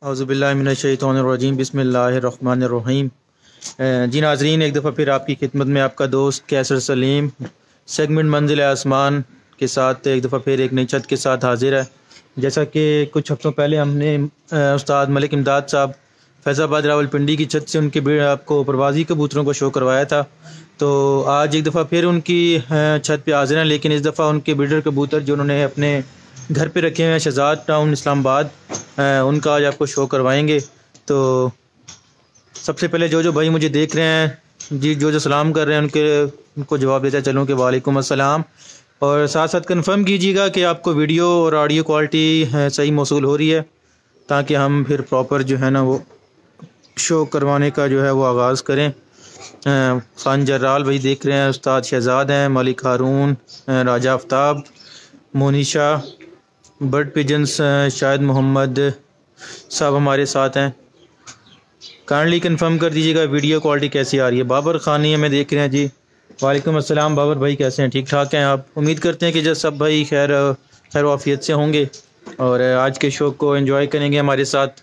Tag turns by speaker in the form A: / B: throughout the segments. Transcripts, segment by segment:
A: औज़ुबिल्लाहिमिनश्शैतानिर्रजीम बिस्मिल्लाहिर्रहमानिर्रहीम। जी नाज़रीन, एक दफ़ा फिर आपकी खिदमत में आपका दोस्त कैसर सलीम सेगमेंट मंजिल आसमान के साथ एक दफ़ा फिर एक नई छत के साथ हाजिर है। जैसा कि कुछ हफ्तों पहले हमने उस्ताद मलिक इमदाद साहब फैज़ाबाद रावलपिंडी की छत से उनके आपको प्रवासी कबूतरों को शो करवाया था। तो आज एक दफ़ा फिर उनकी छत पे हाजिर हैं, लेकिन इस दफ़ा उनके ब्रीडर कबूतर जो उन्होंने अपने घर पे रखे हुए हैं शहजाद टाउन इस्लामाबाद, उनका आज आपको शो करवाएंगे। तो सबसे पहले जो भाई मुझे देख रहे हैं जी, जो सलाम कर रहे हैं उनको जवाब देता चलूँ कि वालेकुम अस्सलाम। और साथ साथ कंफर्म कीजिएगा कि आपको वीडियो और ऑडियो क्वालिटी सही मौसूल हो रही है, ताकि हम फिर प्रॉपर जो है ना वो शो करवाने का जो है वो आगाज़ करें। खान जर्राल भाई देख रहे हैं, उस्ताद शहजाद हैं, मलिक हारून, राजा आफ्ताब, मोनिशा, बर्ड पिजन्स, शायद मोहम्मद साहब हमारे साथ हैं। काइंडली कंफर्म कर दीजिएगा वीडियो क्वालिटी कैसी आ रही है। बाबर खानी हमें देख रहे हैं जी, वालेकुम अस्सलाम। बाबर भाई कैसे हैं? ठीक ठाक हैं आप? उम्मीद करते हैं कि जब सब भाई खैर वाफियत से होंगे और आज के शो को एंजॉय करेंगे हमारे साथ।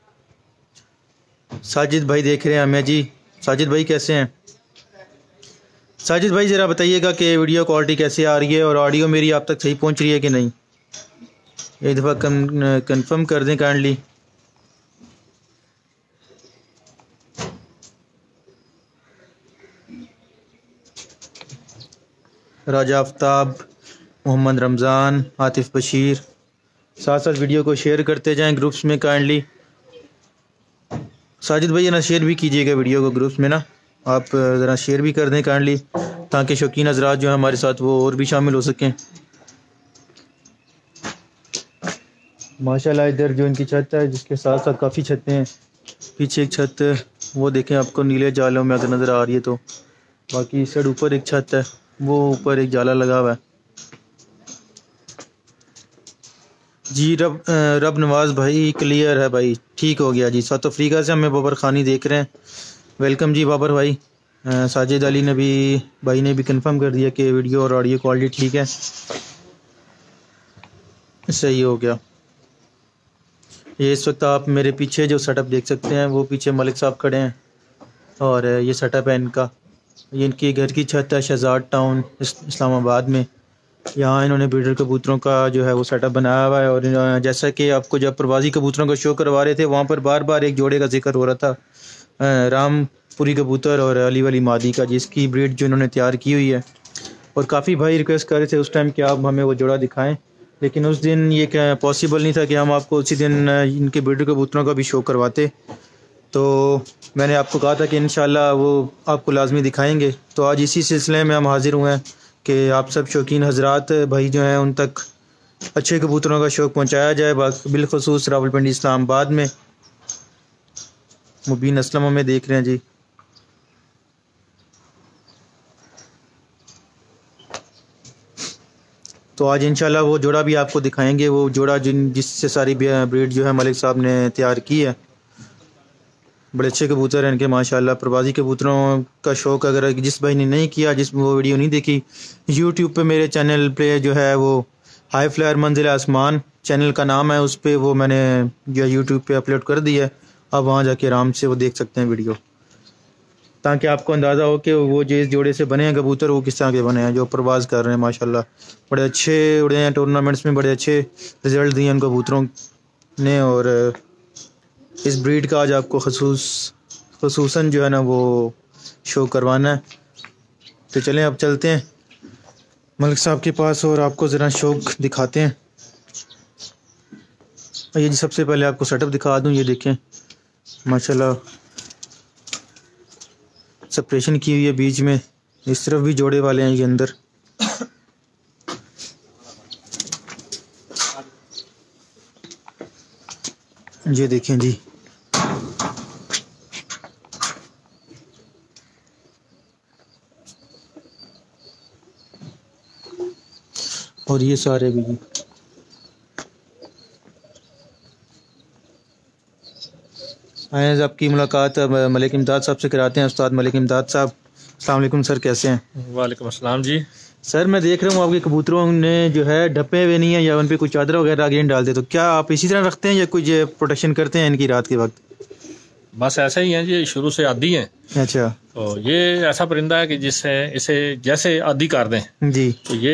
A: साजिद भाई देख रहे हैं हमें जी, साजिद भाई कैसे हैं? साजिद भाई ज़रा बताइएगा कि वीडियो क्वालिटी कैसी आ रही है और ऑडियो मेरी आप तक सही पहुंच रही है कि नहीं, एक दफ़ा कंफर्म कर दें काइंडली। राजा आफ्ताब, मोहम्मद रमज़ान, आतिफ़ बशीर, साथ साथ वीडियो को शेयर करते जाएं ग्रुप्स में काइंडली। साजिद भाई ना शेयर भी कीजिएगा वीडियो को ग्रुप्स में ना, आप ज़रा शेयर भी कर दें काइंडली, ताकि शौकीन हज़रात जो है हमारे साथ वो और भी शामिल हो सकें। माशाल्लाह इधर जो इनकी छत है, जिसके साथ साथ काफ़ी छतें हैं, पीछे एक छत वो देखें आपको नीले जालों में अगर नज़र आ रही है तो, बाकी इस साइड ऊपर एक छत है, वो ऊपर एक जाला लगा हुआ है जी। रब नवाज भाई क्लियर है भाई, ठीक हो गया जी। साउथ अफ्रीका से हमें बाबर खानी देख रहे हैं, वेलकम जी बाबर भाई। साजिद अली ने भी भाई ने भी कंफर्म कर दिया कि वीडियो और ऑडियो क्वालिटी ठीक है, सही हो गया। ये इस वक्त आप मेरे पीछे जो सेटअप देख सकते हैं, वो पीछे मलिक साहब खड़े हैं और ये सेटअप है इनका। ये इनकी घर की छत है शहजाद टाउन इस्लामाबाद में। यहाँ इन्होंने ब्रीडर कबूतरों का जो है वो सेटअप बनाया हुआ है। और जैसा कि आपको जब प्रवासी कबूतरों का शो करवा रहे थे, वहाँ पर बार बार एक जोड़े का जिक्र हो रहा था, रामपुरी कबूतर और अली वाली मादी का, जिसकी ब्रीड जो इन्होंने तैयार की हुई है। और काफ़ी भाई रिक्वेस्ट कर रहे थे उस टाइम कि आप हमें वो जोड़ा दिखाएं, लेकिन उस दिन ये क्या पॉसिबल नहीं था कि हम आपको उसी दिन इनके ब्रीडर कबूतरों का भी शो करवाते। तो मैंने आपको कहा था कि इंशाल्लाह वो आपको लाजमी दिखाएंगे। तो आज इसी सिलसिले में हम हाजिर हुए हैं कि आप सब शौकीन हजरात भाई जो हैं उन तक अच्छे कबूतरों का शौक़ पहुंचाया जाए, बिलखसूस रावलपिंडी इस्लामाबाद में। मुबीन असलम हमें देख रहे हैं जी। तो आज इंशाल्लाह वो जोड़ा भी आपको दिखाएंगे, वो जोड़ा जिससे सारी ब्रीड जो है मलिक साहब ने तैयार की है। बड़े अच्छे कबूतर हैं इनके माशाल्लाह। प्रवासी कबूतरों का शौक़ अगर जिस भाई ने नहीं किया, जिस वो वीडियो नहीं देखी, यूट्यूब पे मेरे चैनल पे जो है वो हाई फ्लायर मंजिल आसमान चैनल का नाम है, उस पर वो मैंने जो यूट्यूब पे अपलोड कर दिया है। आप वहाँ जाके आराम से वो देख सकते हैं वीडियो, ताकि आपको अंदाज़ा हो कि वो जिस जोड़े से बने हैं कबूतर वो किस तरह के बने हैं, जो प्रवास कर रहे हैं माशाल्लाह। बड़े अच्छे उड़े हैं, टूर्नामेंट्स में बड़े अच्छे रिज़ल्ट दिए उन कबूतरों ने। और इस ब्रीड का आज आपको खसूसन जो है ना वो शो करवाना है। तो चलें अब चलते हैं मलिक साहब के पास और आपको ज़रा शौक दिखाते हैं। ये जी सबसे पहले आपको सेटअप दिखा दूं, ये देखें माशाल्लाह सेपरेशन की हुई है बीच में, इस तरफ भी जोड़े वाले हैं ये अंदर। ये देखें जी, और ये सारे भी। आए आपकी मुलाकात मलिक इमदाद साहब से कराते हैं। उस्ताद मलिक इमदाद साहब, अस्सलाम वालेकुम सर, कैसे हैं?
B: वालेकुम अस्सलाम जी।
A: सर मैं देख रहा हूँ आपके कबूतरों ने जो है ढपे हुए नहीं है या उन पे कुछ चादर वगैरह आगे नहीं डालते, तो क्या आप इसी तरह रखते हैं या कुछ प्रोटेक्शन करते हैं इनकी रात के वक्त?
B: बस ऐसा ही है जी, शुरू से आदी हैं।
A: अच्छा
B: तो ये ऐसा परिंदा है कि जिससे इसे जैसे आदी कर दें
A: जी।
B: तो ये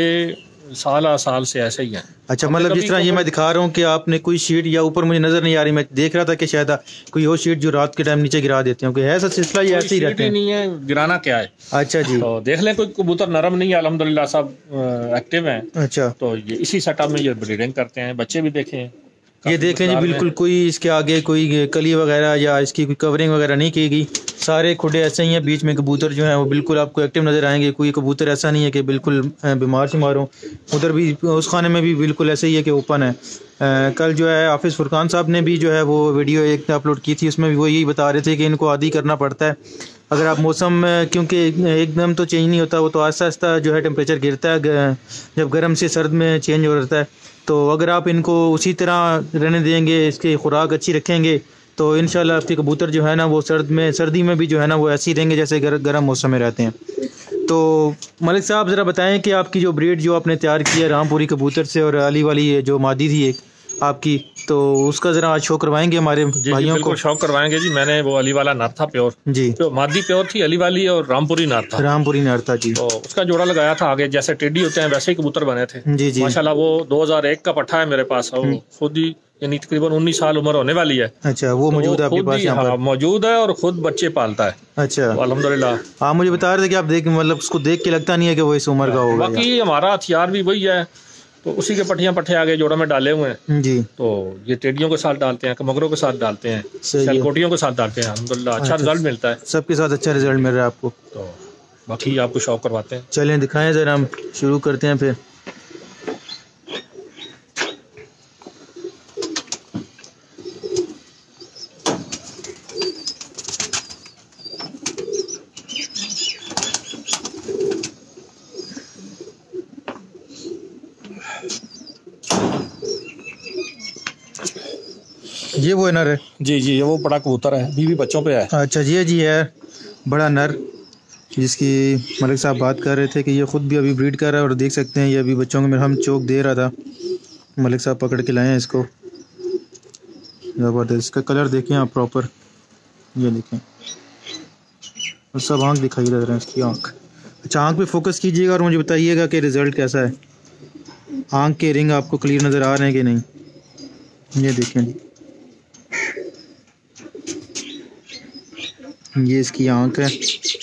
B: साल साल से ऐसे ही है।
A: अच्छा,
B: हमने
A: मतलब जिस
B: कभी
A: तरह ये मैं दिखा रहा हूँ कि आपने कोई शीट या ऊपर मुझे नजर नहीं आ रही, मैं देख रहा था कि शायद कोई और शीट जो रात के टाइम नीचे गिरा देते हैं, कि है ऐसा सिलसिला या ऐसे ही रहते हैं?
B: नहीं है, गिराना क्या है।
A: अच्छा जी।
B: तो देख लें, कोई कबूतर नरम नहीं है, अल्हम्दुलिल्लाह सब एक्टिव हैं।
A: अच्छा,
B: तो ये इसी सेटअप में ये ब्रीडिंग करते हैं, बच्चे भी देखें
A: ये देख लें जी, बिल्कुल कोई इसके आगे कोई कली वगैरह या इसकी कोई कवरिंग वगैरह नहीं की गई, सारे खुडे ऐसे ही हैं। बीच में कबूतर जो हैं वो बिल्कुल आपको एक्टिव नज़र आएंगे। कोई कबूतर ऐसा नहीं है कि बिल्कुल बीमार शुमार हो। उधर भी उस खाने में भी बिल्कुल ऐसे ही है कि ओपन है। कल जो है हाफिज़ फुरकान साहब ने भी जो है वो वीडियो एक अपलोड की थी, उसमें भी वो यही बता रहे थे कि इनको आदी करना पड़ता है। अगर आप मौसम क्योंकि एकदम तो चेंज नहीं होता, वो तो आहिस्ता आहिस्ता जो है टेम्परेचर गिरता है, जब गर्म से सर्द में चेंज हो जाता है। तो अगर आप इनको उसी तरह रहने देंगे, इसकी खुराक अच्छी रखेंगे, तो इंशाल्लाह आपके कबूतर जो है ना वो सर्दी में भी जो है ना वो ऐसे ही रहेंगे जैसे गर्म मौसम में रहते हैं। तो मलिक साहब ज़रा बताएं कि आपकी जो ब्रीड जो आपने तैयार की है रामपुरी कबूतर से, और अली वाली जो मादी थी एक आपकी, तो उसका ज़रा आज शो करवाएंगे हमारे भाइयों को?
B: शौक करवाएंगे जी। मैंने वो अली वाला नर था प्योर
A: जी,
B: तो मादी प्योर थी अली वाली, और रामपुरी नर था।
A: रामपुरी नर था जी।
B: तो उसका जोड़ा लगाया था आगे, जैसे टेडी होते हैं वैसे ही कबूतर बने थे
A: जी जी।
B: माशाल्लाह। वो 2001 का पट्ठा है मेरे पास, वो खुद ही यानी तकरीबन 19 साल उम्र होने वाली है।
A: अच्छा, वो
B: तो
A: मौजूद है आपके
B: खुद
A: पास
B: ही
A: यहाँ पर?
B: मौजूद है और खुद बच्चे पालता है।
A: अच्छा,
B: तो अल्हम्दुलिल्लाह।
A: आप मुझे बता रहे थे कि आप देख मतलब उसको देख के लगता नहीं है कि वो इस उम्र का होगा।
B: बाकी हमारा हथियार भी वही है, तो उसी के पट्टियां पट्टे आगे जोड़ों में डाले हुए हैं
A: जी।
B: तो ये टेडियों के साथ डालते हैं, मगरों के साथ डालते हैं, शलकोटियों के साथ डालते हैं। अल्हम्दुलिल्लाह अच्छा रिजल्ट मिलता है,
A: सबके साथ अच्छा रिजल्ट मिल रहा है आपको।
B: तो बाकी आपको शौक करवाते हैं।
A: चलें दिखाएं ज़रा, हम शुरू करते हैं फिर। ये वो नर है?
B: जी जी, ये वो बड़ा कबूतर है, बीवी बच्चों पे है।
A: अच्छा जी, जी है बड़ा नर जिसकी मलिक साहब बात कर रहे थे कि ये ख़ुद भी अभी ब्रीड कर रहा है, और देख सकते हैं ये अभी बच्चों को हम चोक दे रहा था, मलिक साहब पकड़ के लाए हैं इसको। ज़बरदस्त, इसका कलर देखें आप प्रॉपर, ये देखें, और सब आँख दिखाई दे रहे हैं इसकी आँख। अच्छा, आँख पे फोकस कीजिएगा और मुझे बताइएगा कि रिज़ल्ट कैसा है। आँख के रिंग आपको क्लियर नज़र आ रहे हैं कि नहीं? ये देखें जी, ये इसकी आँख है।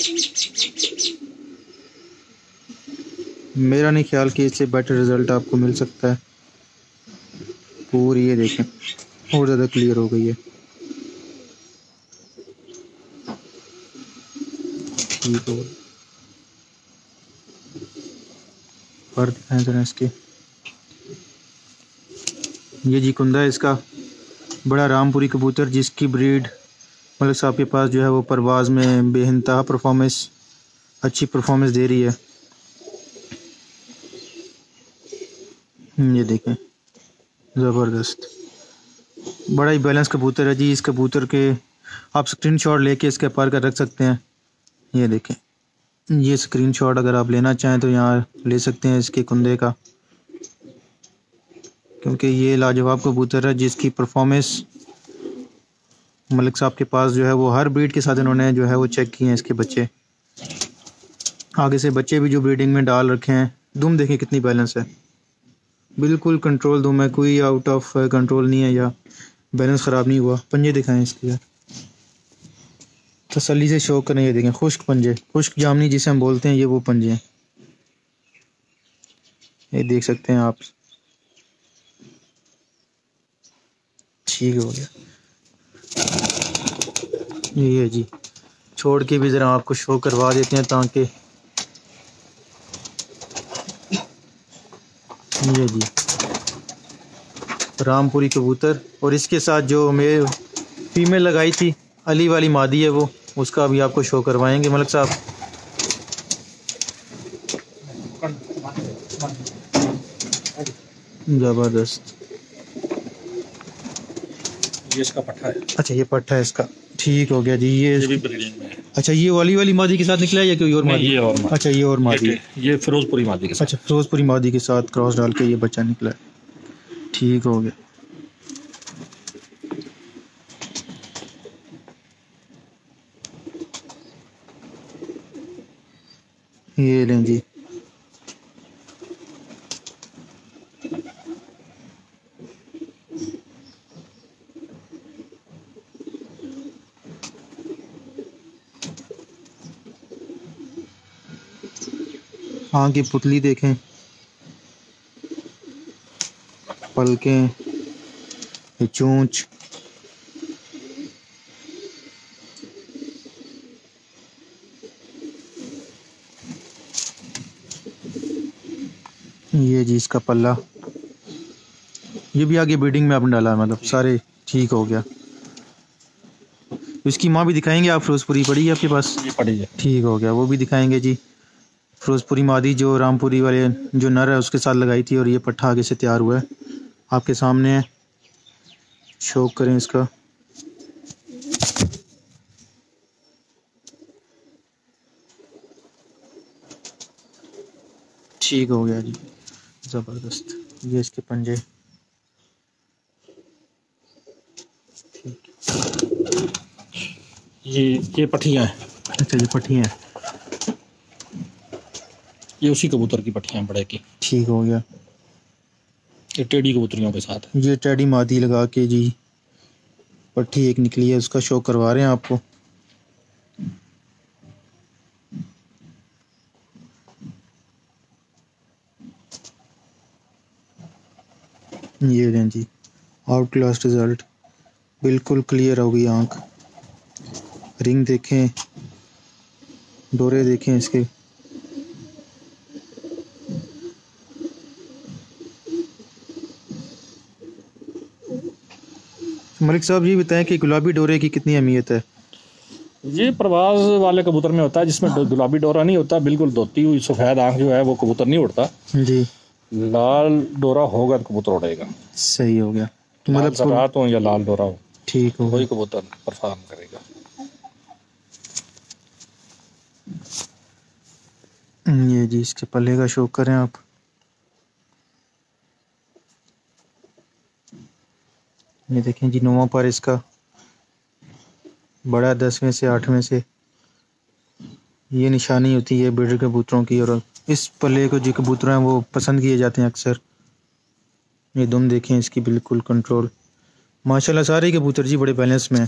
A: मेरा नहीं ख्याल कि इससे बेटर रिज़ल्ट आपको मिल सकता है। पूरी ये देखें और ज़्यादा क्लियर हो गई है। ठीक हो, पर दिखाएं ज़रा इसके। ये जी कुंदा है इसका, बड़ा रामपुरी कबूतर जिसकी ब्रीड मलिक साहब के पास जो है वो परवाज़ में बेइंतहा परफॉर्मेंस, अच्छी परफॉर्मेंस दे रही है। ये देखें, ज़बरदस्त, बड़ा ही बैलेंस कबूतर है जी। इस कबूतर के आप स्क्रीनशॉट लेके इसके पर कर रख सकते हैं। ये देखें, ये स्क्रीनशॉट अगर आप लेना चाहें तो यहाँ ले सकते हैं इसके कुंदे का, क्योंकि ये लाजवाब कबूतर है जिसकी परफॉर्मेंस मलिक साहब के पास जो है वो हर ब्रीड के साथ इन्होंने जो है वो चेक किए हैं इसके बच्चे। आगे से बच्चे भी जो ब्रीडिंग में डाल रखे हैं। दुम देखें कितनी बैलेंस है, बिल्कुल कंट्रोल दुम है, कोई आउट ऑफ कंट्रोल नहीं है या बैलेंस ख़राब नहीं हुआ। पंजे दिखाएं इसके यार, तसल्ली से शौक करें। ये देखें खुश्क पंजे, खुश्क जामनी जिसे हम बोलते हैं, ये वो पंजे हैं। ये देख सकते हैं आप, ठीक हो गया। ये जी छोड़ के भी ज़रा आपको शो करवा देते हैं ताकि ये जी रामपुरी कबूतर, और इसके साथ जो मैं फीमेल लगाई थी अली वाली मादी है वो, उसका भी आपको शो करवाएंगे मलिक साहब। ज़बरदस्त,
B: ये इसका पट्टा है।
A: अच्छा ये पट्टा है इसका, ठीक हो गया जी।
B: ये भी ब्रीडिंग में है।
A: अच्छा ये वाली मादी के साथ निकला है या कोई और मादी?
B: ये और मादी।
A: अच्छा ये और मादी,
B: ये फिरोजपुरी मादी के साथ।
A: अच्छा फिरोजपुरी मादी के साथ क्रॉस डाल के ये बच्चा निकला है, ठीक हो गया। ये लें जी, आँख की पुतली देखें, पलकें, ये चोंच, ये जी इसका पल्ला, ये भी आगे ब्रीडिंग में आपने डाला है, मतलब सारे ठीक हो गया। इसकी माँ भी दिखाएंगे आप? फिरोजपुरी पड़ी है आपके पास?
B: ये पड़ी है,
A: ठीक हो गया, वो भी दिखाएंगे जी। फिरोजपुरी मादी जो रामपुरी वाले जो नर है उसके साथ लगाई थी, और ये पट्ठा आगे से तैयार हुआ है, आपके सामने है, शौक करें इसका। ठीक हो गया जी, ज़बरदस्त। ये इसके पंजे,
B: ये पट्टियाँ हैं।
A: अच्छा ये पट्टियाँ हैं,
B: ये उसी कबूतर की पट्टियाँ बड़े की।
A: ठीक हो गया।
B: ये टेढ़ी कबूतरियों के साथ है।
A: ये टेढ़ी मादी लगा के जी पट्टी एक निकली है, उसका शो करवा रहे हैं आपको। ये लें जी, आउट क्लास रिजल्ट, बिल्कुल क्लियर हो गई आँख। रिंग देखें, डोरे देखें इसके, मलिक साहब ये बताएं कि गुलाबी डोरे की कितनी अहमियत है?
B: ये प्रवास वाले कबूतर में होता है, जिसमें गुलाबी डोरा नहीं होता, बिल्कुल धोती हुई सफ़ेद आँख जो है वो कबूतर नहीं उड़ता
A: जी।
B: लाल डोरा होगा तो कबूतर उड़ेगा।
A: सही हो गया, तो
B: मतलब
A: मतलब
B: रात हो या लाल डोरा हो,
A: ठीक हो
B: वही कबूतर परफॉर्म करेगा।
A: ये जी इसके पल्ले का शौक करें आप। ये देखें जी, 9वां पर इसका बड़ा 10वें से 8वें से ये निशानी होती है ब्रीडर कबूतरों की, और इस पल्ले को जो कबूतर हैं वो पसंद किए जाते हैं अक्सर। ये दुम देखें इसकी, बिल्कुल कंट्रोल, माशाल्लाह सारे कबूतर जी बड़े बैलेंस में हैं।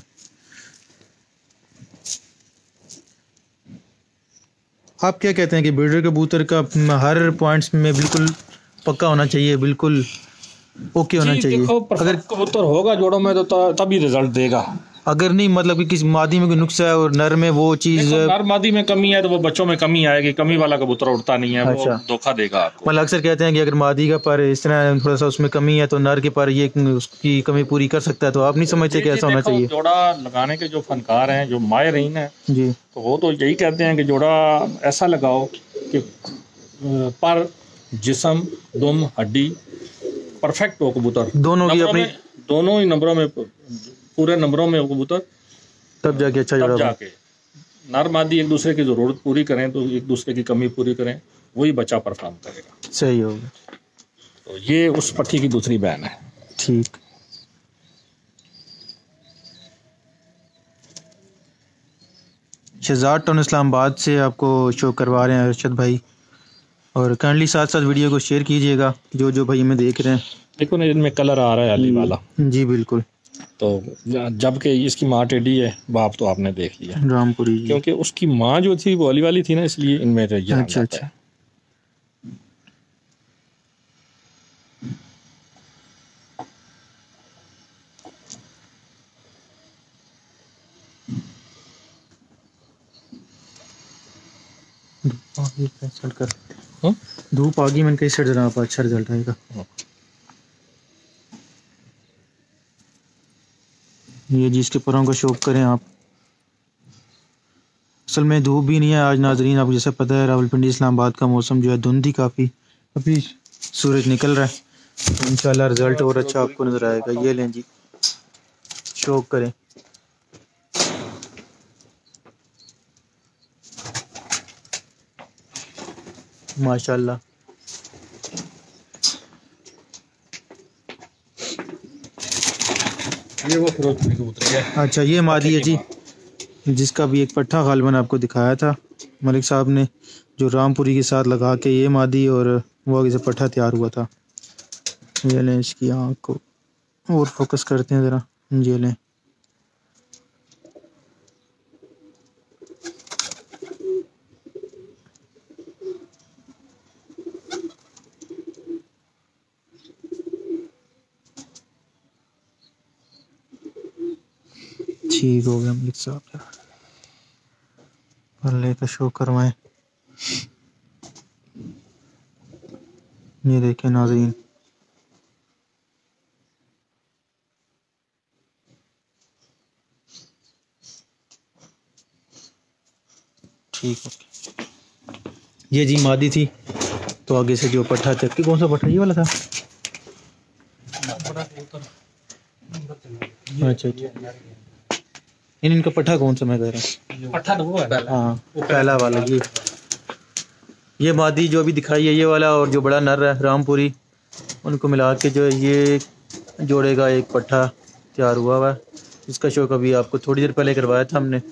A: आप क्या कहते हैं कि ब्रीडर कबूतर का हर पॉइंट्स में बिल्कुल पक्का होना चाहिए, बिल्कुल ओके होना चाहिए?
B: अगर कबूतर होगा जोड़ों में तो तभी रिजल्ट देगा।
A: अगर नहीं, मतलब कि किसी मादी में कोई नुक्सा है और नर में वो चीज,
B: नर मादी में कमी है तो वो बच्चों में कमी आएगी। कमी वाला कबूतर उड़ता नहीं है,
A: अच्छा,
B: वो धोखा देगा आपको।
A: मतलब अक्सर कहते हैं कि अगर मादी का पर इस तरह थोड़ा सा उसमें कमी है तो नर के पर ये उसकी कमी पूरी कर सकता है, तो आप नहीं समझते कि ऐसा होना चाहिए?
B: जोड़ा लगाने के जो फनकार हैं, जो माहिरीन हैं
A: जी,
B: तो वो तो यही कहते हैं कि जोड़ा ऐसा लगाओ कि पर, जिस्म, दुम, हड्डी परफेक्ट हो कबूतर,
A: दोनों की अपनी,
B: दोनों ही नंबरों में, पूरे नंबरों में कबूतर,
A: तब जाके अच्छा जोड़ा,
B: जाके नर मादी एक दूसरे की जरूरत पूरी करें तो एक दूसरे की कमी पूरी करें, वही बच्चा परफॉर्म करेगा।
A: सही होगा।
B: तो ये उस पट्टी की दूसरी बहन है।
A: ठीक, शहजाद टाउन इस्लामाबाद से आपको शो करवा रहे हैं अरशद भाई, और काइंडली साथ साथ वीडियो को शेयर कीजिएगा जो जो भाई हमें देख रहे हैं।
B: देखो ना, इनमें कलर आ रहा है अली वाला।
A: जी बिल्कुल,
B: तो जबकि इसकी माँ टेढ़ी है, बाप तो आपने देख लिया
A: रामपुरी,
B: क्योंकि उसकी माँ जो थी वो अली वाली थी ना, इसलिए इनमें ये
A: अच्छा अच्छा। धूप आ गई, मैंने कहीं से जरा अच्छा रिजल्ट आएगा। ये जी इसके परों का शौक करें आप। असल में धूप भी नहीं है आज नाजरीन, आपको जैसा पता है रावलपिंडी इस्लामाबाद का मौसम जो है धुंध ही काफ़ी, अभी सूरज निकल रहा है, इंशाल्लाह रिजल्ट और अच्छा आपको नज़र आएगा। ये लें जी, शौक करें। माशाल्लाह।
B: ये वो फिरोजपुरी कबूतर है।
A: अच्छा, ये मादी है जी, जिसका भी एक पट्ठा गालबन आपको दिखाया था मलिक साहब ने, जो रामपुरी के साथ लगा के, ये मादी और वो आगे से पट्ठा तैयार हुआ था। ये लें इसकी आँख को और फोकस करते हैं ज़रा। ये लें, ठीक हो गया मलिक साहब, पल्ले का शो करवाएं। ये देखें नाज़रीन, ठीक हो गया। ये जी मादी थी, तो आगे से जो पट्ठा था, कि कौन सा पट्ठा, ये वाला था? अच्छा अच्छा, इनका पट्ठा कौन सा मैं कह रहा हूँ?
B: पट्ठा तो वो है।
A: हाँ, पहला वाला ये मादी जो अभी दिखाई है, ये वाला, और जो बड़ा नर है रामपुरी, उनको मिला के जो है ये जोड़े का एक पट्ठा तैयार हुआ है। इसका शौक अभी आपको थोड़ी देर पहले करवाया था हमने।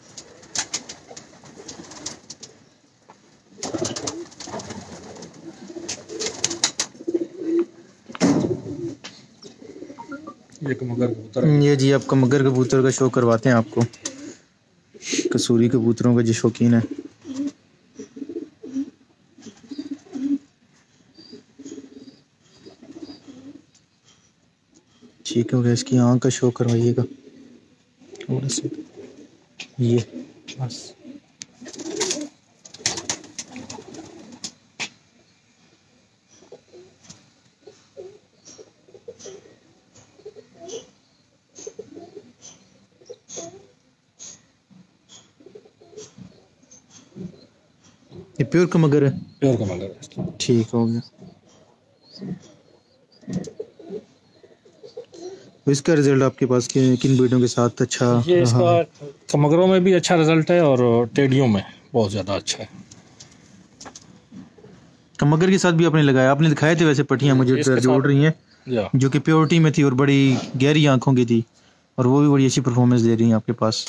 A: ये जी आपका मगर कबूतर का शो करवाते हैं आपको, कसूरी कबूतरों का जो शौकीन है। ठीक हो गया, इसकी आँख का शो करवाइएगा थोड़ा सा, ये बस। ये प्योर का मगर है?
B: प्योर का मगर।
A: ठीक हो गया। इसका रिजल्ट आपके पास किन ब्रीडों के साथ अच्छा
B: ये
A: रहा?
B: इसका कमगरों में भी अच्छा रिजल्ट है और टेडियों में बहुत ज़्यादा अच्छा है।
A: मगर के साथ भी आपने लगाया, आपने दिखाए थे वैसे पट्टियाँ मुझे जोड़ रही हैं, जो कि प्योरिटी में थी और बड़ी गहरी आंखों की थी, और वो भी बड़ी अच्छी परफॉर्मेंस दे रही हैं आपके पास।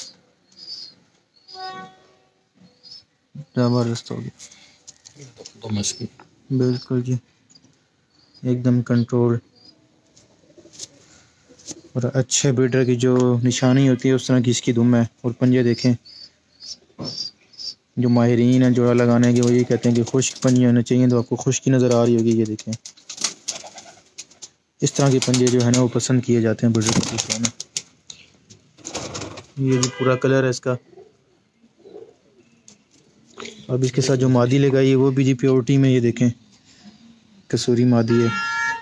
A: ज़बरदस्त हो गया, बिल्कुल जी, एकदम कंट्रोल। और अच्छे ब्रीडर की जो निशानी होती है उस तरह की इसकी दुम है। और पंजे देखें, जो माहिरीन हैं जोड़ा लगाने के, वो ये कहते हैं कि खुश्क पंजे होने चाहिए, तो आपको खुश्की नज़र आ रही होगी। ये देखें, इस तरह के पंजे जो है ना वो पसंद किए जाते हैं ब्रीडर कबूतरों में। ये जो पूरा कलर है इसका। अब इसके साथ जो मादी लगाई है वो भी जी प्योरिटी में, ये देखें कसूरी मादी है।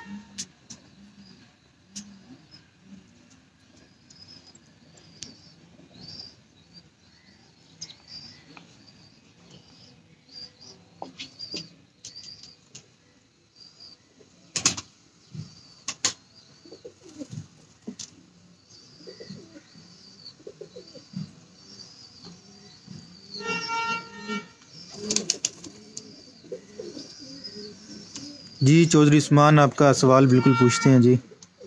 A: जी चौधरी उस्मान आपका सवाल बिल्कुल पूछते हैं जी।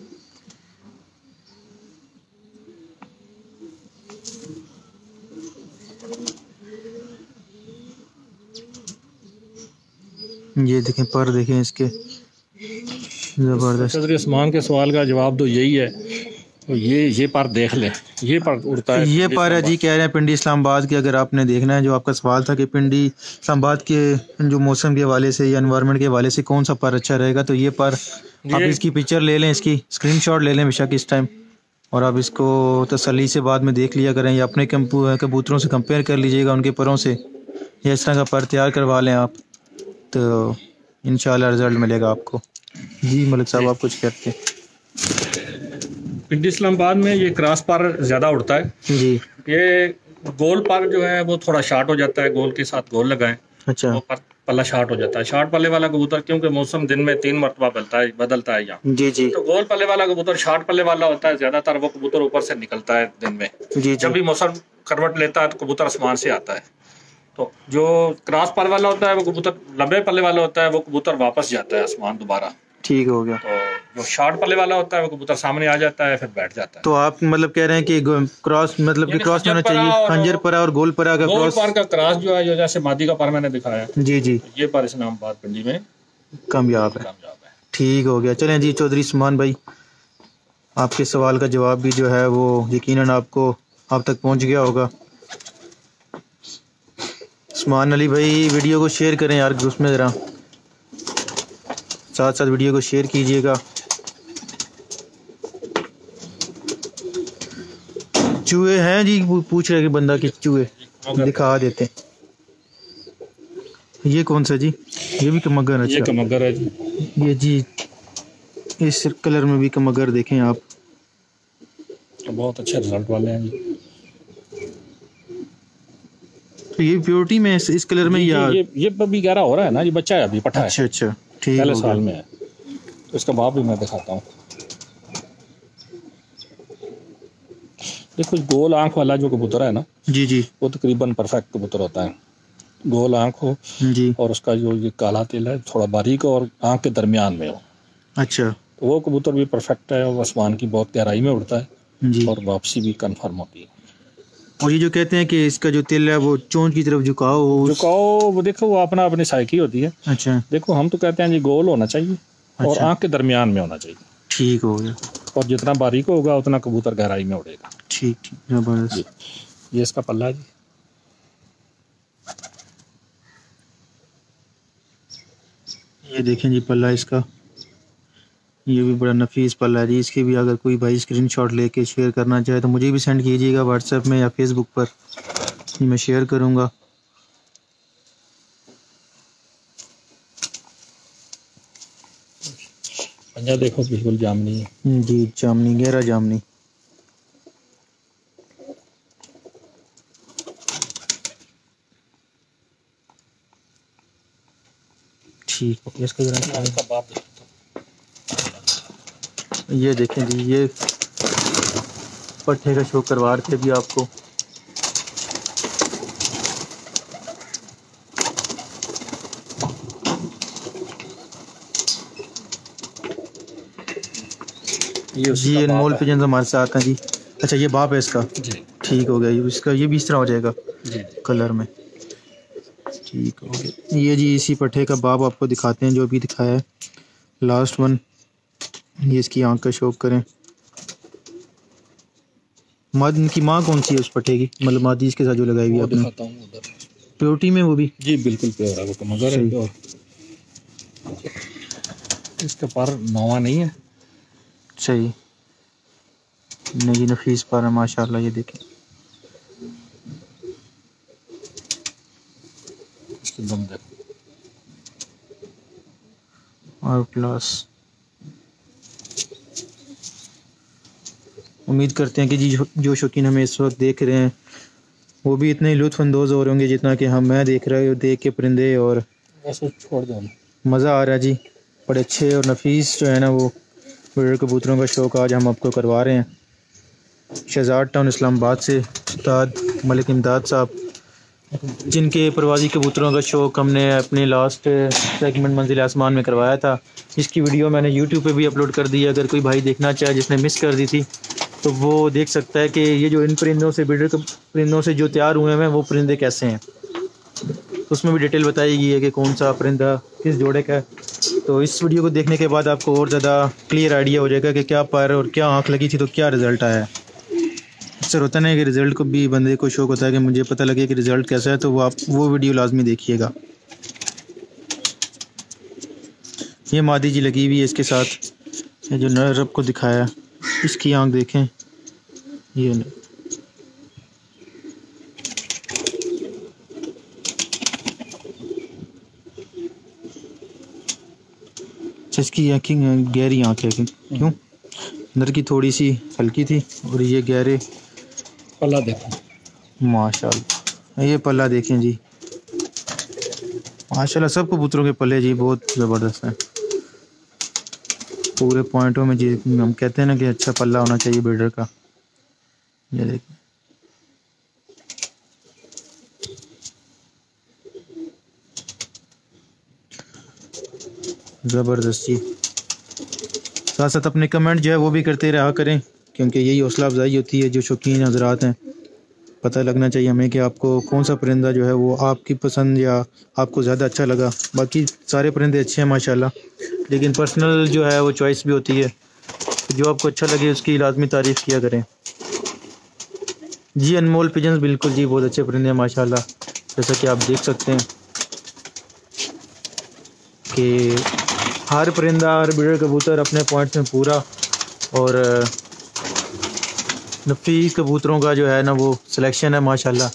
A: ये देखें पर, देखें इसके, ज़बरदस्त।
B: चौधरी उस्मान के सवाल का जवाब तो यही है, तो ये पर देख लें, ये पर उड़ता है।
A: ये पर है जी, कह रहे हैं पिंडी इस्लामाबाद की। अगर आपने देखना है, जो आपका सवाल था कि पिंडी इस्लामाबाद के जो मौसम के हवाले से या एनवायरनमेंट के हवाले से कौन सा पर अच्छा रहेगा, तो ये पर आप इसकी पिक्चर ले लें, इसकी स्क्रीनशॉट ले लें बेशक इस टाइम, और आप इसको तसल्ली से बाद में देख लिया करें, या अपने कबूतरों से कंपेयर कर लीजिएगा उनके परों से, या इस तरह का पर तैयार करवा लें आप, तो इंशाल्लाह रिजल्ट मिलेगा आपको। जी मलिक साहब, आप कुछ कहते हैं?
B: पिंडी इस्लामाबाद में ये क्रॉस पर ज़्यादा उड़ता है
A: जी।
B: ये गोल पर जो है वो थोड़ा शार्ट हो जाता है, गोल के साथ गोल लगाएं,
A: अच्छा,
B: वो पर पल्ला शार्ट हो जाता है। शार्ट पल्ले वाला कबूतर क्योंकि मौसम दिन में 3 मरतबा बदलता है यहाँ,
A: जी जी
B: तो गोल पल्ले वाला कबूतर शार्ट पल्ले वाला होता है, ज्यादातर वो कबूतर ऊपर से निकलता है दिन में।
A: जी
B: जब भी मौसम करवट लेता है तो कबूतर आसमान से आता है। तो जो क्रॉस पल्ले वाला होता है वो कबूतर, लंबे पल्ले वाला होता है वो कबूतर वापस जाता है आसमान दोबारा।
A: ठीक हो गया।
B: तो जो शॉर्ट पल्ले वाला होता है वो कबूतर सामने आ जाता है, फिर बैठ जाता है।
A: तो आप मतलब कह रहे हैं कि क्रॉस मतलब कि
B: यानी
A: क्रॉस होना
B: खंजर
A: चाहिए,
B: परा और-
A: खंजर परा और गोल परा का
B: गोल
A: क्रॉस।
B: पर का क्रॉस जो है, जो जैसे मादी का पर मैंने दिखाया,
A: जी जी
B: ये पर इस्लामाबाद पिंडी में
A: कामयाब है।
B: कामयाब है।
A: ठीक हो गया। चलें जी चौधरी उस्मान भाई, आपके सवाल का जवाब भी जो है वो यकीनन आपको आप तक पहुंच गया होगा। उस्मान अली भाई वीडियो को शेयर करें यार ग्रुप में, ज़रा साथ साथ वीडियो को शेयर कीजिएगा। चूहे हैं जी, पूछ रहे कि बंदा कि चूहे दिखा देते। ये कौन सा जी? ये भी कमगर।
B: ये
A: अच्छा
B: कमगर है जी।
A: ये जी इस कलर में भी कमगर देखें आप,
B: तो बहुत अच्छे रिजल्ट वाले हैं जी।
A: तो ये प्योरिटी में इस कलर में या
B: ये भी गहरा हो रहा है ना जी, बच्चा है अभी, पठा है,
A: अच्छा अच्छा ठीक
B: पहले
A: हो
B: साल
A: गया।
B: में है। तो इसका बाप भी मैं दिखाता हूँ। देखो गोल आंख वाला जो कबूतर है ना,
A: जी जी
B: वो तकरीबन परफेक्ट कबूतर होता है। गोल आंख हो
A: जी
B: और उसका जो ये काला तिल है थोड़ा बारीक और आंख के दरमियान में हो,
A: अच्छा
B: तो वो कबूतर भी परफेक्ट है और आसमान की बहुत गहराई में उड़ता है
A: जी।
B: और वापसी भी कंफर्म होती है।
A: और ये जो कहते हैं कि इसका जो तिल है वो चोंच की तरफ झुकाओ हो
B: झुकाओ, वो देखो वो अपना अपनी साइकी होती है।
A: अच्छा
B: देखो हम तो कहते हैं जी गोल होना चाहिए और
A: अच्छा।
B: आंख के दरमियान में होना चाहिए,
A: ठीक हो गया।
B: और जितना बारीक होगा उतना कबूतर गहराई में उड़ेगा।
A: ठीक ठीक जबरदस्त।
B: ये इसका पल्ला है जी।
A: ये देखें जी पल्ला इसका, ये भी बड़ा नफीस पल्ला है जी। इसके भी अगर कोई भाई स्क्रीनशॉट लेके शेयर करना चाहे तो मुझे भी सेंड कीजिएगा व्हाट्सएप में या फेसबुक पर, ये मैं शेयर करूँगा।
B: पंजा देखो बिल्कुल जामनी है।
A: जी जामनी, गहरा जामनी। ठीक हो गया। इसका जरा
B: इसका बाप देखो।
A: ये देखें जी, ये पट्टे का शो करवा रहे थे भी आपको। जी अनमोल पिजन हमारे साथ हैं जी। अच्छा ये बाप है इसका,
B: जी
A: ठीक हो गया। ये इसका ये भी इस तरह हो जाएगा
B: जी
A: कलर में, ठीक हो गया। ये जी इसी पट्टे का बाप आपको दिखाते हैं जो अभी दिखाया है लास्ट वन। ये इसकी आंख का शौक करें। इनकी माँ कौन सी है उस पट्टे की, मतलब मादी इसके साथ जो लगाई हुई है आपने?
B: दिखाता हूँ उधर।
A: प्योरिटी में वो भी
B: जी बिल्कुल प्योर है, वो तो मगर है प्योर। इसके पर नौवा नहीं है।
A: सही नहीं, नफीस पर है माशाल्लाह। ये देखें
B: इसके दम देखो
A: और प्लस। उम्मीद करते हैं कि जी जो शौकीन हमें इस वक्त देख रहे हैं वो भी इतने लुत्फ़अंदोज़ हो रहे होंगे जितना कि मैं देख रहे हूँ, देख के परिंदे, और
B: बस वो छोड़ दो।
A: मज़ा आ रहा है जी। बड़े अच्छे और नफीस जो है ना वो ब्रीडर कबूतरों का शौक़ आज हम आपको करवा रहे हैं। शहजाद टाउन इस्लामाबाद से उस्ताद मलिक इमदाद साहब, जिनके प्रवासी कबूतरों का शौक़ हमने अपने लास्ट सेगमेंट मंजिल आसमान में करवाया था, जिसकी वीडियो मैंने यूट्यूब पे भी अपलोड कर दी है। अगर कोई भाई देखना चाहे जिसने मिस कर दी थी तो वो देख सकता है कि ये जो इन परिंदों से ब्रीडर परिंदों से जो तैयार हुए हैं वो परिंदे कैसे हैं। तो उसमें भी डिटेल बताई गई है कि कौन सा परिंदा किस जोड़े का है। तो इस वीडियो को देखने के बाद आपको और ज़्यादा क्लियर आइडिया हो जाएगा कि क्या पर और क्या आँख लगी थी तो क्या रिज़ल्ट आया है। अक्सर होता नहीं कि रिज़ल्ट को भी बंदे को शौक होता है कि मुझे पता लगे कि रिज़ल्ट कैसा है, तो वो आप वो वीडियो लाजमी देखिएगा। ये मादी जी लगी हुई है इसके साथ, ये जो नर रब को दिखाया है, इसकी आँख देखें। ये नहीं, इसकी आँखें गहरी आँख है क्यों? नर की थोड़ी सी हल्की थी और ये गहरे।
B: पल्ला देखो
A: माशाल्लाह, ये पल्ला देखें जी, माशाल्लाह सब कबूतरों के पल्ले जी बहुत ज़बरदस्त हैं, पूरे पॉइंटों में जी। हम कहते हैं ना कि अच्छा पल्ला होना चाहिए ब्रीडर का। ये देखिए ज़बरदस्त जी। साथ साथ अपने कमेंट जो है वो भी करते रहा करें, क्योंकि यही हौसला अफजाई होती है। जो शौकीन हजरात हैं, पता लगना चाहिए हमें कि आपको कौन सा परिंदा जो है वो आपकी पसंद या आपको ज़्यादा अच्छा लगा। बाकी सारे परिंदे अच्छे हैं माशाल्लाह, लेकिन पर्सनल जो है वो चॉइस भी होती है। तो जो आपको अच्छा लगे उसकी लाजमी तारीफ़ किया करें। जी अनमोल पिजन्स बिल्कुल जी, बहुत अच्छे परिंदे हैं माशाल्लाह। जैसा कि आप देख सकते हैं कि हर परिंदा, हर ब्रीडर कबूतर अपने पॉइंट में पूरा, और नफीस कबूतरों का जो है ना वो सिलेक्शन है माशाल्लाह।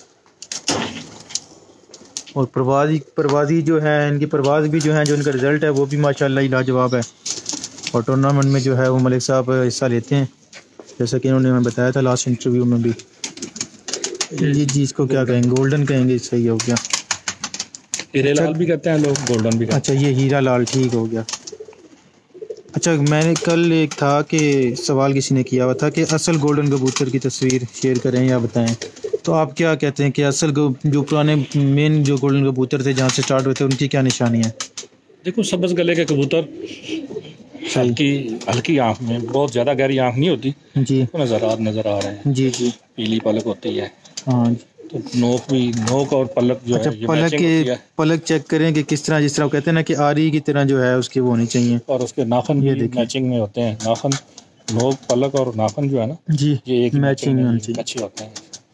A: और परवाज़ी जो है, इनकी परवाज़ भी जो है, जो इनका रिज़ल्ट है वो भी माशाल्लाह ही लाजवाब है। और टूर्नामेंट में जो है वो मलिक साहब हिस्सा लेते हैं, जैसा कि इन्होंने हमें बताया था लास्ट इंटरव्यू में भी। ये चीज़ को क्या कहेंगे, गोल्डन कहेंगे, सही हो गया।
B: हीरे
A: अच्छा,
B: लाल भी कहते हैं लोग, गोल्डन भी कहते
A: अच्छा ये हीरा लाल, ठीक हो गया। अच्छा मैंने कल एक था कि सवाल किसी ने किया हुआ था कि असल गोल्डन कबूतर की तस्वीर शेयर करें या बताएं, तो आप क्या कहते हैं कि असल जो पुराने मेन जो गोल्डन कबूतर थे जहाँ से स्टार्ट हुए थे उनकी क्या निशानी है?
B: हैं। देखो सब्ज़ गले के कबूतर,
A: सही
B: हल्की हल्की आँख में, बहुत ज़्यादा गहरी आँख नहीं होती,
A: जी
B: तो नज़र आ रहे हैं।
A: जी जी
B: पीली पलक होती है,
A: हाँ।
B: तो नोक और पलक जो
A: अच्छा
B: है ये
A: पलक
B: मैचिंग
A: के
B: होती है।
A: पलक चेक करें कि किस तरह, जिस तरह कहते हैं ना कि आरी की तरह जो है उसकी वो होनी चाहिए।
B: और उसके नाखन
A: ये
B: भी
A: देखें
B: मैचिंग में होते हैं। नाखन, नोक, पलक और नाखन जो है ना,
A: जी,
B: ये एक ही मैचिंग
A: मैचिंग
B: में
A: में होनी
B: ये
A: चाहिए।
B: अच्छे होते हैं।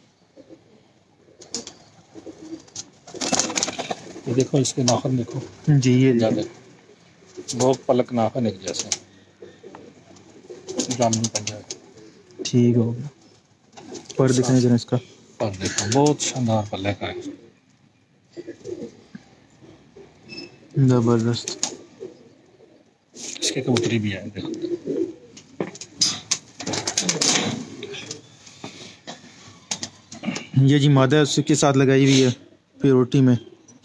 B: ये देखो इसके नाखन देखो,
A: जी ये
B: ज़्यादा
A: देखें,
B: नोक पलक नाखन एक जैसे, जामुनी पंजा
A: ठीक हो गया। पर दिखने जरा इसका,
B: पर देखो बहुत शानदार पल्ले का है।
A: ज़बरदस्त।
B: इसके कबूतरी भी है देखो।
A: ये जी मादा है उसके साथ लगाई हुई है प्योरिटी में।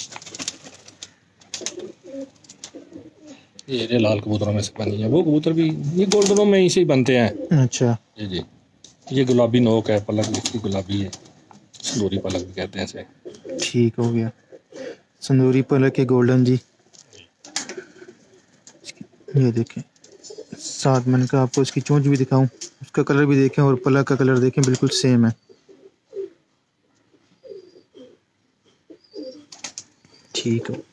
B: ये हीरे लाल कबूतरों में से बनी है। वो कबूतर भी ये गोल्डनों में इसे ही बनते हैं।
A: अच्छा
B: जी, ये गुलाबी नोक है, पलक इसकी गुलाबी है, सिंदूरी पलक भी कहते हैं इसे।
A: ठीक हो गया। संदूरी पलक के गोल्डन जी, ये देखें। साथ मैंने कहा आपको इसकी चोंच भी दिखाऊं, उसका कलर भी देखें और पलक का कलर देखें, बिल्कुल सेम है। ठीक है।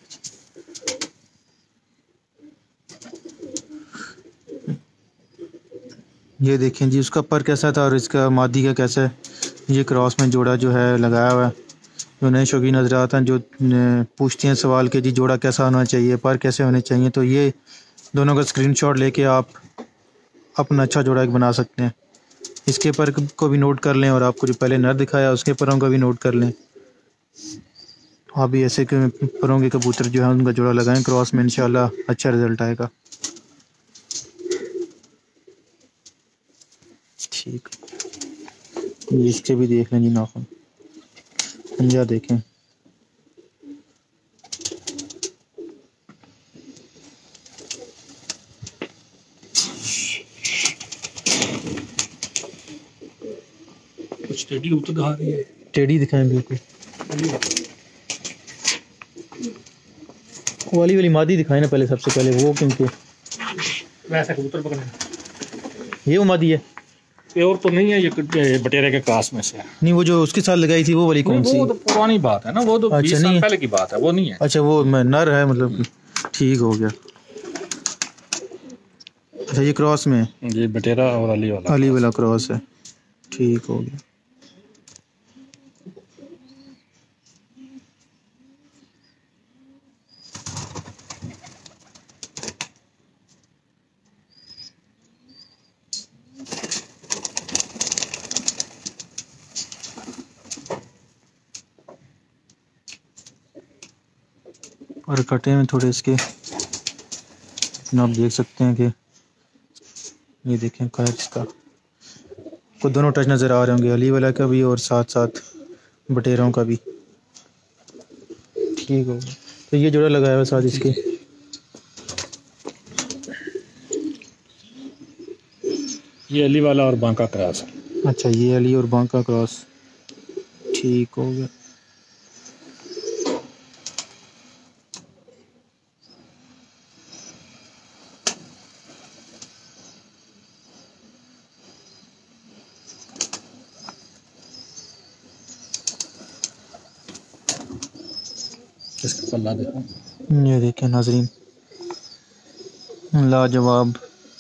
A: ये देखें जी उसका पर कैसा था और इसका मादी का कैसा है। ये क्रॉस में जोड़ा जो है लगाया हुआ है। जो नए शौकीन हजरात हैं जो पूछते हैं सवाल के जी जोड़ा कैसा होना चाहिए, पर कैसे होने चाहिए, तो ये दोनों का स्क्रीनशॉट लेके आप अपना अच्छा जोड़ा एक बना सकते हैं। इसके पर को भी नोट कर लें और आपको जो पहले नर दिखाया उसके परों का भी नोट कर लें। आप भी ऐसे परों के कबूतर जो है उनका जोड़ा लगाएं क्रॉस में, इंशाल्लाह अच्छा रिजल्ट आएगा। ठीक, ये इसके भी देख लें जी नाखून, पंजा देखें।
B: कुछ टेडी कबूतर दिखा रही है,
A: टेढ़ी दिखाएं बिल्कुल। वाली वाली मादी दिखाएं ना पहले, सबसे पहले वो, क्योंकि
B: वैसा कबूतर पकड़ना।
A: ये वो मादी है।
B: प्योर तो नहीं है, ये बटेरे के क्लास में से है।
A: नहीं वो जो उसके साथ लगाई थी वो वाली कौन सी?
B: वो तो पुरानी बात है ना, वो तो
A: अच्छा,
B: 20
A: नहीं
B: साल
A: है।
B: पहले की बात है, वो नहीं है।
A: अच्छा वो नर है मतलब, ठीक हो गया। अच्छा ये क्रॉस में है,
B: ये बटेरा और अली वाला
A: अली वाला क्रॉस है, ठीक हो गया। और कटे में थोड़े इसके आप देख सकते हैं कि ये देखें कलर इसका को दोनों टच नज़र आ रहे होंगे, अली वाला का भी और साथ साथ बटेरों का भी, ठीक हो गया। तो ये जोड़ा लगाया हुआ साथ इसके।
B: ये अली वाला और बांका क्रॉस।
A: अच्छा, ये अली और बांका क्रॉस, ठीक हो गया।
B: इसका पल्ला देखो,
A: ये देखें नाजरीन, लाजवाब।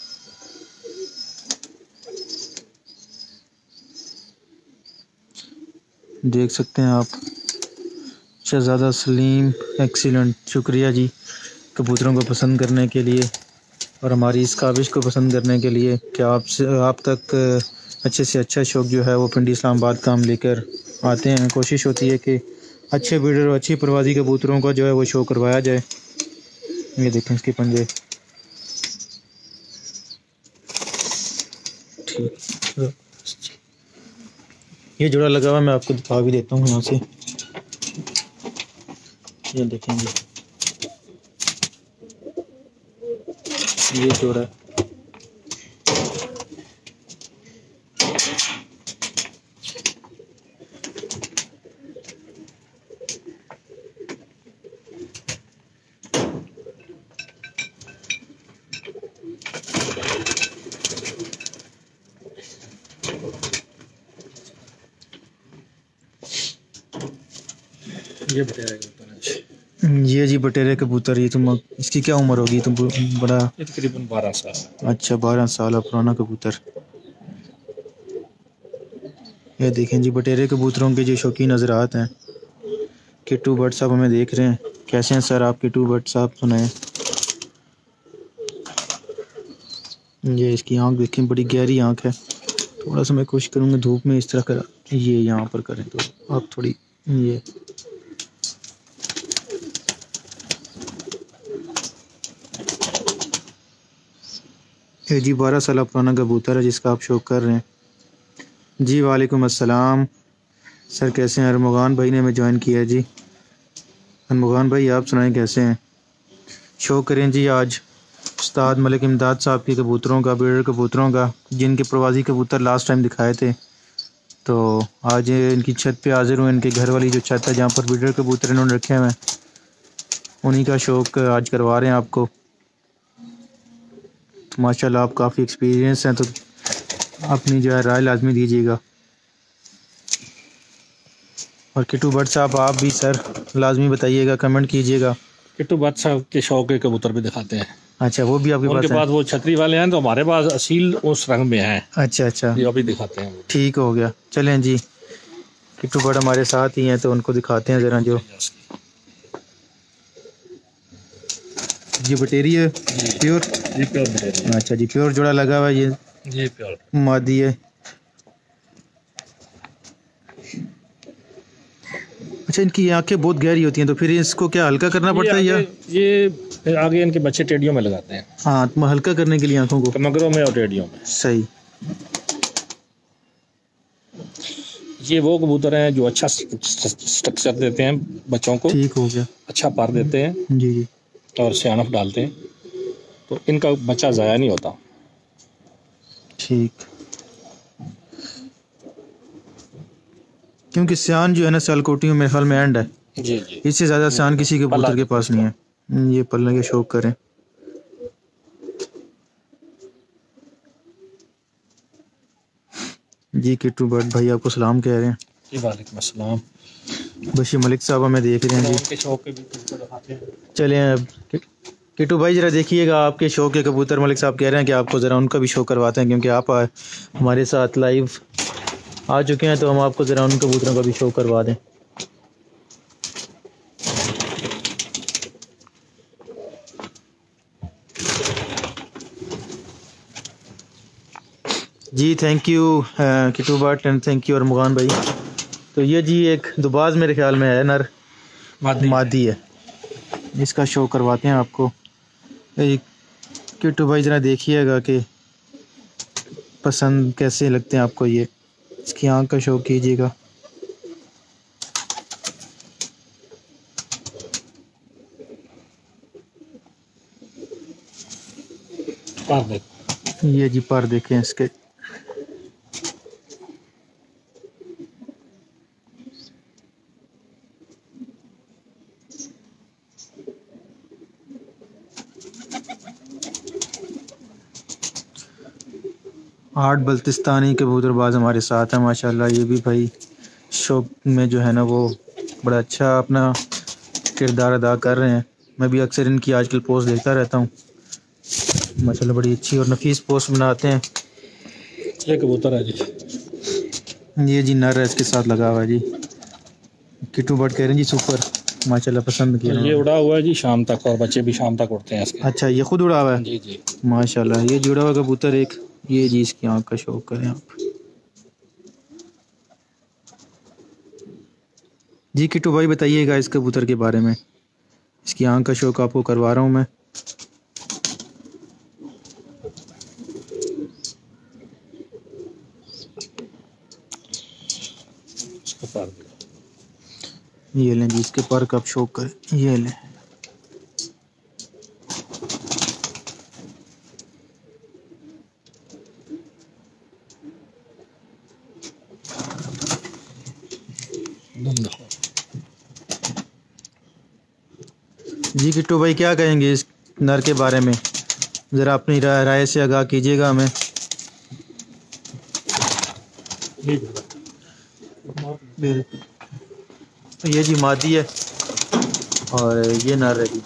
A: देख सकते हैं आप, शहजादा सलीम, एक्सीलेंट। शुक्रिया जी कबूतरों को पसंद करने के लिए और हमारी इस काविश को पसंद करने के लिए कि आप तक अच्छे से अच्छा शौक़ जो है वो पिंडी इस्लामाबाद का हम लेकर आते हैं। कोशिश होती है कि अच्छे ब्रीडर और अच्छी परवाज़ी कबूतरों का जो है वो शो करवाया जाए। ये देखें इसके पंजे, ठीक। ये जोड़ा लगा हुआ, मैं आपको दिखा भी देता हूँ यहाँ से। ये देखेंगे, ये जोड़ा
B: ये बटेरा कबूतर है।
A: ये जी बटेरे कबूतर। ये तुम, इसकी क्या उम्र होगी? तुम बड़ा,
B: ये तकरीबन 12 साल।
A: अच्छा 12 साल पुराना कबूतर। ये देखें जी बटेरे कबूतरों के जो शौकीन हज़रात हैं, किट्टू भट्ट साहब हमें देख रहे हैं। कैसे हैं सर आप किट्टू भट्ट साहब? सुनाएं। ये इसकी आंख देखें, बड़ी गहरी आंख है। थोड़ा सा मैं कोशिश करूँगा धूप में इस तरह कर, ये यहाँ पर करें तो आप थोड़ी, ये जी 12 साल पुराना कबूतर है जिसका आप शौक कर रहे हैं। जी वालेकुम अस्सलाम सर, कैसे हैं? अरमुगान भाई ने हमें ज्वाइन किया है जी। अरमुगान भाई आप सुनाएं कैसे हैं? शौक करें जी आज उस्ताद मलिक इमदाद साहब के कबूतरों का, ब्रीडर कबूतरों का, जिनके प्रवासी कबूतर लास्ट टाइम दिखाए थे। तो आज इनकी छत पे हाजिर हूँ। इनके घर वाली जो छत है जहाँ पर ब्रीडर कबूतर इन्होंने रखे हुए हैं, उन्हीं का शौक आज करवा रहे हैं आपको। तो माशाल्लाह आप काफ़ी एक्सपीरियंस हैं, तो अपनी जो है राय लाजमी दीजिएगा। और किट्टू भट्ट साहब आप भी सर लाजमी बताइएगा, कमेंट कीजिएगा।
B: किट्टू भट्ट साहब के शौक के कबूतर भी दिखाते हैं।
A: अच्छा, वो भी आपके पास
B: उनके
A: है?
B: पास वो छतरी वाले हैं, तो हमारे पास असील उस रंग में हैं।
A: अच्छा अच्छा,
B: ये अभी दिखाते हैं।
A: ठीक हो गया। चलें जी, किट्टू भट्ट हमारे साथ ही हैं तो उनको दिखाते हैं ज़रा। जो ये बटेरी है प्योर?
B: ये प्योर बटेरी।
A: अच्छा जी, प्योर जोड़ा लगा हुआ है।
B: ये प्योर
A: मादी है। अच्छा, इनकी आंखें बहुत गहरी होती हैं, तो फिर इसको क्या हल्का करना पड़ता है या?
B: ये आगे इनके बच्चे टेडियों में लगाते हैं।
A: हाँ, तो हल्का करने के लिए आंखों को?
B: मगरों में और टेडियों में।
A: सही।
B: ये वो कबूतर हैं जो अच्छा स्ट्रक्चर देते हैं बच्चों को,
A: ठीक हो गया।
B: अच्छा पार देते हैं
A: जी जी,
B: और सियानफ डालते हैं, तो इनका बच्चा ज़ाया नहीं होता।
A: ठीक। क्योंकि सियान जो है ना सियालकोटी में मेरे ख्याल में एंड है।
B: जी जी,
A: इससे ज़्यादा सियान किसी कबूतर के पास नहीं है। ये पलने के शौक करें। जी किट्टू भट्ट भाई आपको सलाम कह रहे हैं।
B: जी वालेकुम अस्सलाम।
A: बशीर मलिक साहब हमें देख रहे हैं जी।
B: उनके शौक के भी कबूतर दिखाते हैं।
A: चलें अब किट्टू भाई ज़रा देखिएगा, आपके शो के कबूतर मलिक साहब कह रहे हैं कि आपको ज़रा उनका भी शो करवाते हैं, क्योंकि आप हमारे साथ लाइव आ चुके हैं, तो हम आपको ज़रा उन कबूतरों का भी शो करवा दें। जी thank you Kittu Bhatt and thank you Armughan भाई। तो ये जी एक दुबाज मेरे ख्याल में है, नर मादी है, इसका शो करवाते हैं आपको। किट्टू भाई ज़रा देखिएगा कि पसंद कैसे लगते हैं आपको। ये इसकी आंख का शो कीजिएगा।
B: पर देखो,
A: ये जी पर देखें इसके। आठ बल्तिस्तानी कबूतरबाज हमारे साथ हैं माशाल्लाह। ये भी भाई शौक में जो है ना वो बड़ा अच्छा अपना किरदार अदा कर रहे हैं। मैं भी अक्सर इनकी आजकल पोस्ट देखता रहता हूँ। माशाल्लाह बड़ी अच्छी और नफीस पोस्ट बनाते हैं।
B: ये कबूतर है जी,
A: ये जी नर है, इसके साथ लगा हुआ है जी। किट्टू बर्ड कह रहे हैं जी सुपर, माशाल्लाह पसंद किया
B: ये
A: उन्होंने।
B: उड़ा हुआ है जी शाम तक, और बच्चे भी शाम तक उड़ते हैं इसके।
A: अच्छा ये खुद उड़ा हुआ है
B: जी जी।
A: माशाल्लाह। ये जुड़ा हुआ कबूतर एक, ये जी इसकी आँख का शौक करें आप जी। किट्टू भाई बताइएगा इस कबूतर के बारे में। इसकी आँख का शौक आपको करवा रहा हूँ मैं।
B: इसको पर देखो,
A: ये लें जी, इसके पर कब शौक करें। ये लें।
B: दुम देखो।
A: जी किट्टू भाई क्या कहेंगे इस नर के बारे में, ज़रा अपनी राय से आगाह कीजिएगा हमें। बिल्कुल। ये जी मादी है और ये नर है जी।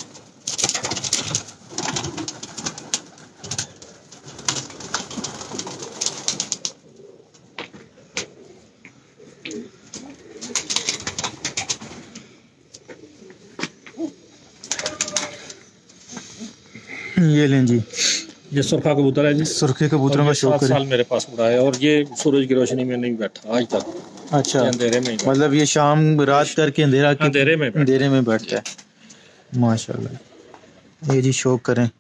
A: ये लें जी,
B: ये सुरखा कबूतर है जी,
A: सुर्खे कबूतरों का
B: और ये
A: शौक
B: 7
A: करें।
B: साल मेरे पास उड़ा है, और ये सूरज की रोशनी में नहीं बैठा आज तक।
A: अच्छा,
B: ये अंधेरे में ही बैठा।
A: मतलब ये शाम रात करके
B: अंधेरे में बैठता
A: अंधेरे में बैठता है माशाल्लाह। ये जी शौक करें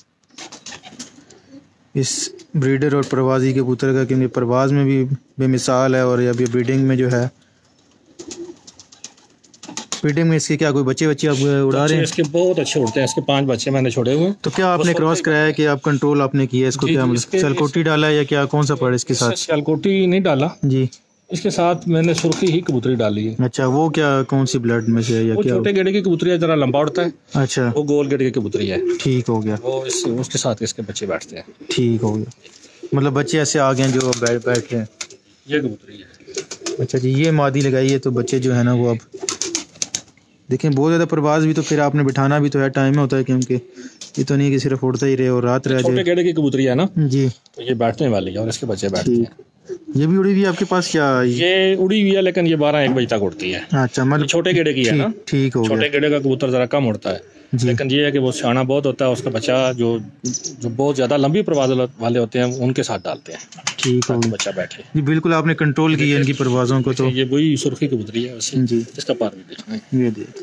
A: इस ब्रीडर और प्रवासी कबूतर का, क्योंकि परवाज़ में भी बेमिसाल है और अभी ब्रीडिंग में जो है, ब्रीडिंग में इसके क्या कोई बच्चे आप उड़ा रहे हैं?
B: इसके बहुत अच्छे उड़ते हैं, इसके 5 बच्चे मैंने छोड़े हुए हैं।
A: तो क्या आपने क्रॉस कराया है कि आप कंट्रोल आपने किया है इसको?
B: जी,
A: क्या
B: जी,
A: मतलब सलकोटी डाला है या क्या, कौन सा पड़ा इसके साथ?
B: सियालकोटी नहीं डाला,
A: जी
B: इसके साथ मैंने सुर्खी ही कबूतरी डाली है।
A: अच्छा, वो क्या कौन सी ब्लड में से है या
B: वो
A: क्या?
B: छोटे गेड़े की कबूतरी है, जरा लंबा उड़ता है।
A: अच्छा
B: वो गोल गेड़े की कबूतरी है,
A: ठीक हो गया,
B: वो उसके साथ इसके बच्चे बैठते हैं।
A: ठीक हो गया। मतलब बच्चे ऐसे आ गए हैं जो बैठ रहे हैं।
B: ये कबूतरी है।
A: अच्छा जी, ये मादी लगाई है तो बच्चे जो है ना वो अब देखें बहुत ज़्यादा प्रवास भी, तो फिर आपने बिठाना भी तो है, टाइम में होता है, क्योंकि ये तो नहीं कि सिर्फ उड़ता ही रहे और रात रह
B: छोटे
A: जाए।
B: गेड़े की कबूतरी है ना,
A: जी
B: तो ये बैठने वाली है और इसके बच्चे बैठते हैं।
A: ये भी उड़ी हुई है आपके पास क्या?
B: ये उड़ी हुई है, लेकिन ये 12-1 बजे तक उड़ती है।
A: अच्छा
B: ये
A: मतलब
B: छोटे गेड़े की है ना,
A: ठीक हो
B: छोटे
A: गया
B: गेड़े का कबूतर जरा कम उड़ता है,
A: जी।
B: लेकिन ये है कि वो शाना बहुत होता है, उसका बच्चा जो बहुत ज़्यादा लंबी प्रवाज वाले होते हैं उनके साथ डालते हैं
A: ठीक हो
B: ताकि
A: गया
B: बच्चा बैठे।
A: जी। बिल्कुल आपने कंट्रोल किया इनकी परवाज़ों को। तो
B: ये वही सुर्खी कबूतरी है वैसे।
A: जी
B: इसका पार भी देखना है।
A: ये देख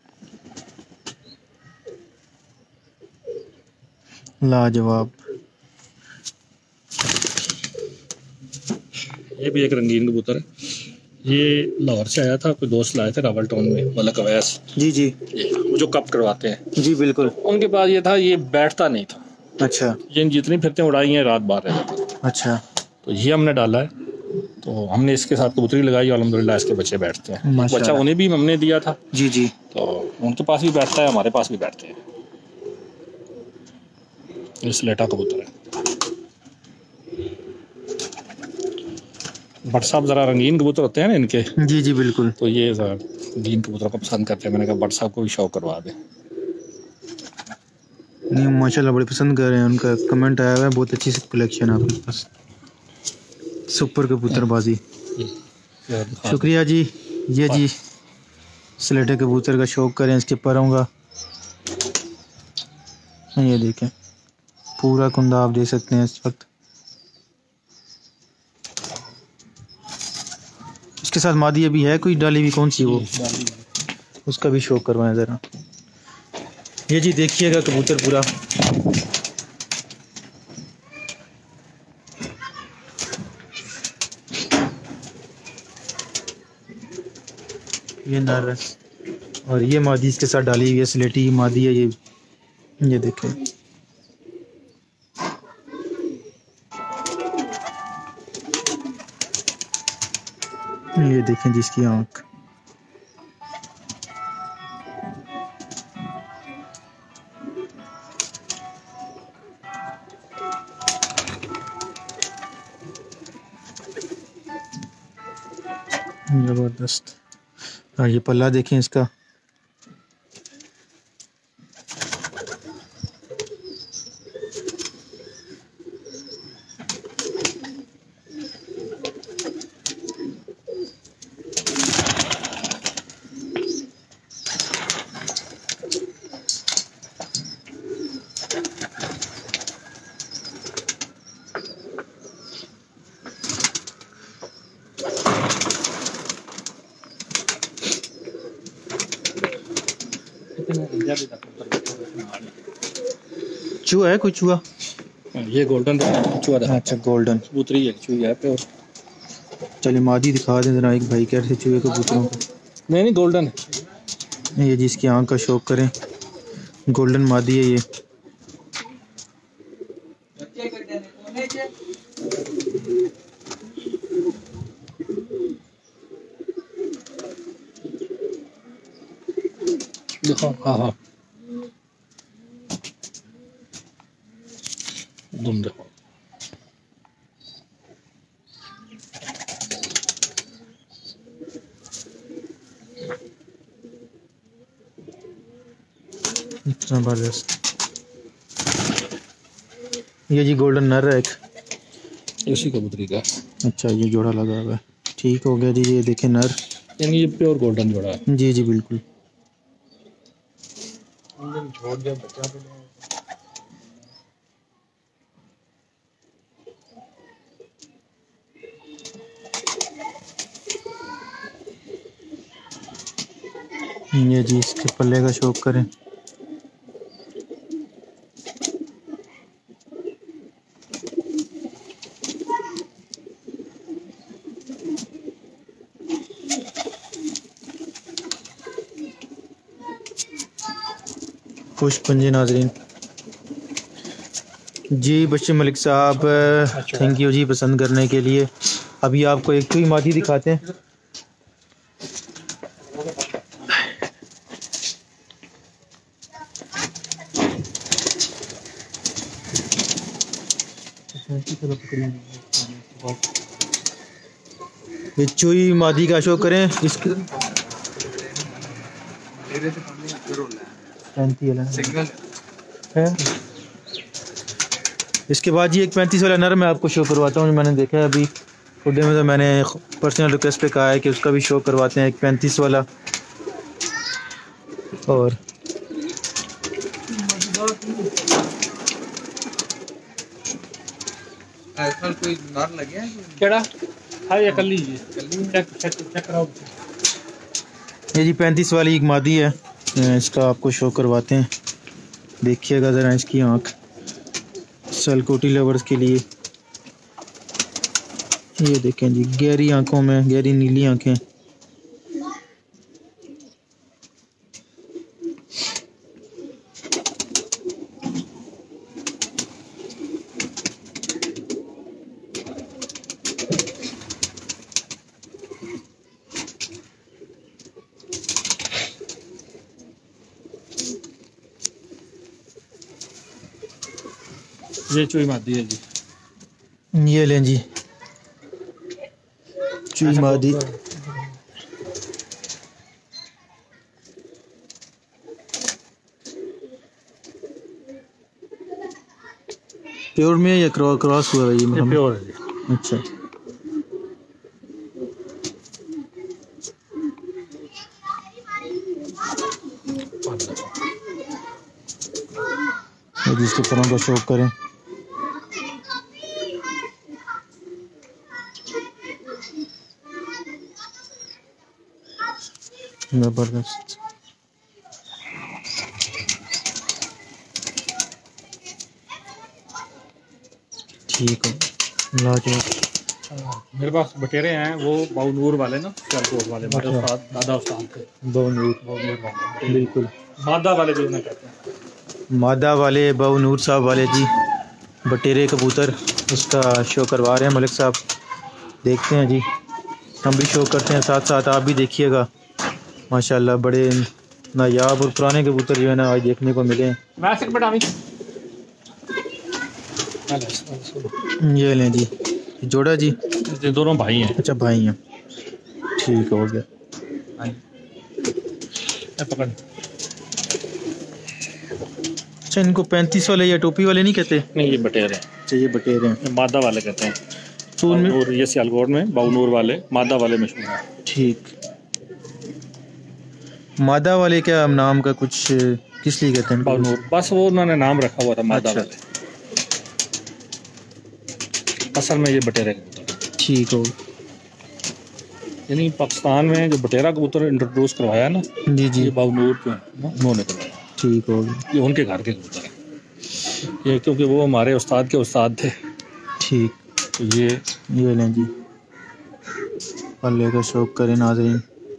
A: लाजवाब।
B: ये भी एक रंगीन कबूतर है, ये लाहौर से आया था, कोई दोस्त लाए थे रावल टाउन में, मलक अवैस,
A: जी जी
B: वो जो कप करवाते हैं,
A: जी बिल्कुल।
B: उनके पास ये था, ये बैठता नहीं था।
A: अच्छा
B: ये जितनी फिरते उड़ाई हैं रात बाहर रह जाते थे।
A: अच्छा
B: तो ये हमने डाला है, तो हमने इसके साथ कबूतरी लगाई और अल्हम्दुलिल्लाह इसके बच्चे बैठते हैं। एक
A: माशाल्लाह।
B: बच्चा उन्हें भी हमने दिया था,
A: जी जी
B: तो उनके पास भी बैठता है, हमारे पास भी बैठते हैं। ये स्लेटा कबूतर है। बट साहब ज़रा रंगीन कबूतर होते हैं ना इनके,
A: जी जी बिल्कुल।
B: तो ये ज़रा रंगीन कबूतर को पसंद करते हैं। मैंने कहा बट साहब को भी शौक करवा दें।
A: नहीं माशाल्लाह बड़े पसंद कर रहे हैं, उनका कमेंट आया हुआ है, बहुत अच्छी कलेक्शन है आपके पास, सुपर कबूतरबाजी। शुक्रिया जी। ये जी स्लेटे कबूतर का शौक करें इसके परों का। ये देखें पूरा कुंदा आप देख सकते हैं इस वक्त। इसके साथ मादी अभी है कोई डाली हुई, कौन सी वो, उसका भी शौक करवाएं ज़रा। ये जी देखिएगा कबूतर पूरा ये नर है और ये मादी इसके साथ डाली हुई है, स्लेटी मादी है ये देखें। देखें जिसकी आँख, जबरदस्त। और ये पल्ला देखें इसका, चूहा है कोई चूहा?
B: ये गोल्डन चूहा था।
A: अच्छा गोल्डन
B: कबूतरी है, चूहा है प्योर।
A: चलिए मादी दिखा दें जरा, एक भाई कह रहे थे चूहे कबूतरों को।
B: नहीं गोल्डन है।
A: ये जिसकी आँख का शौक करें, गोल्डन मादी है ये।
B: देखो हाँ हाँ तुम देखो।
A: जबरदस्त। ये जी गोल्डन नर है एक,
B: इसी कबूतरी का।
A: अच्छा ये जोड़ा लगा हुआ है, ठीक हो गया जी। ये देखें नर,
B: यानी ये प्योर गोल्डन जोड़ा है।
A: जी जी बिल्कुल।
B: छोड़ दिया बच्चा तो
A: ये जी इसके पल्ले का शौक करें। खुश पंजे नाजरीन। जी बशीर मलिक साहब थैंक यू जी पसंद करने के लिए। अभी आपको एक कोई मादी दिखाते हैं। ये चुई मादी का शो करें इसके है। इसके बाद ये एक 35 वाला नर मैं आपको शो करवाता हूँ, मैंने देखा है अभी खुडे में, तो मैंने पर्सनल रिक्वेस्ट पे कहा है कि उसका भी शो करवाते हैं, एक 35 वाला। और
C: कोई नर लगे हैं
B: केड़ा हाँ ये कल्ली चेक कराओ।
A: ये जी 35 वाली एक मादी है, इसका आपको शो करवाते हैं। देखिएगा ज़रा इसकी आँख, सलकोटी लवर्स के लिए। ये देखें जी गहरी आंखों में, गहरी नीली आंखें।
B: ये चुई मादी है जी।
A: ये लें जी चुई मादी। प्योर में या क्रॉस हुआ है ये?
B: प्योर है जी।
A: अच्छा जिसके परों का शौक करें। जबरदस्त। ठीक है
B: मेरे पास बटेरे हैं वो बाउनूर वाले ना, सियालकोट वाले, मेरे उस्ताद दादा उस्ताद थे।
A: बहुनूर
B: वाले
A: बिल्कुल,
B: मादा वाले भी उन्हें कहते हैं।
A: मादा वाले बहुनूर साहब वाले जी बटेरे कबूतर, उसका शो करवा रहे हैं मलिक साहब। देखते हैं जी हम भी शो करते हैं, साथ साथ आप भी देखिएगा। माशाल्लाह बड़े नायाब और पुराने कबूतर जो है ना आज देखने को मिले हैं। ये लें जी, जोड़ा जी,
B: ये दोनों भाई हैं।
A: अच्छा भाई हैं, ठीक हो गया।
B: पकड़।
A: अच्छा इनको 35 वाले या टोपी वाले नहीं कहते?
B: नहीं, ये बटेर हैं।
A: अच्छा ये बटेर हैं,
B: मादा वाले कहते हैं।
A: तो उनमें
B: और ये सियालकोट में बाउनूर वाले मादा वाले मशहूर हैं।
A: ठीक। मादा वाले क्या नाम का कुछ किस लिए कहते हैं?
B: बाउनूर, बस वो उन्होंने नाम रखा हुआ था मादा
A: अच्छा।
B: वाले। असल में ये बटेरे कबूतर,
A: ठीक हो।
B: यानी पाकिस्तान में जो बटेरा कबूतर इंट्रोड्यूस करवाया ना,
A: जी जी,
B: ये बाउनूर जो है ना, उन्होंने करवाया।
A: ठीक हो गया।
B: ये उनके घर के कबूतर हैं ये, क्योंकि वो हमारे उस्ताद के उस्ताद थे।
A: ठीक,
B: तो ये
A: लें जी, अल्लाह का शौक करें नाज़रीन।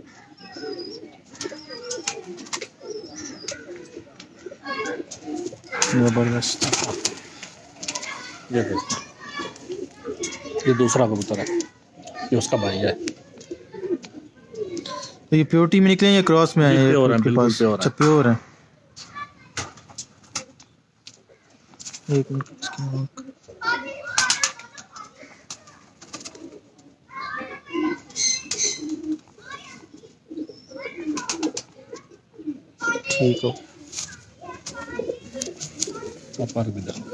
A: ज़बरदस्त।
B: ये देखो, ये दूसरा कबूतर है, ये उसका भाई है।
A: तो ये प्योरिटी में निकले या क्रॉस में आए हैं?
B: प्योर है,
A: आपके
B: बिल्कुल
A: पास?
B: प्योर है।
A: अच्छा प्योर है। एक मिनट इसकी आँख। ठीक हो।
B: पर भी देखो,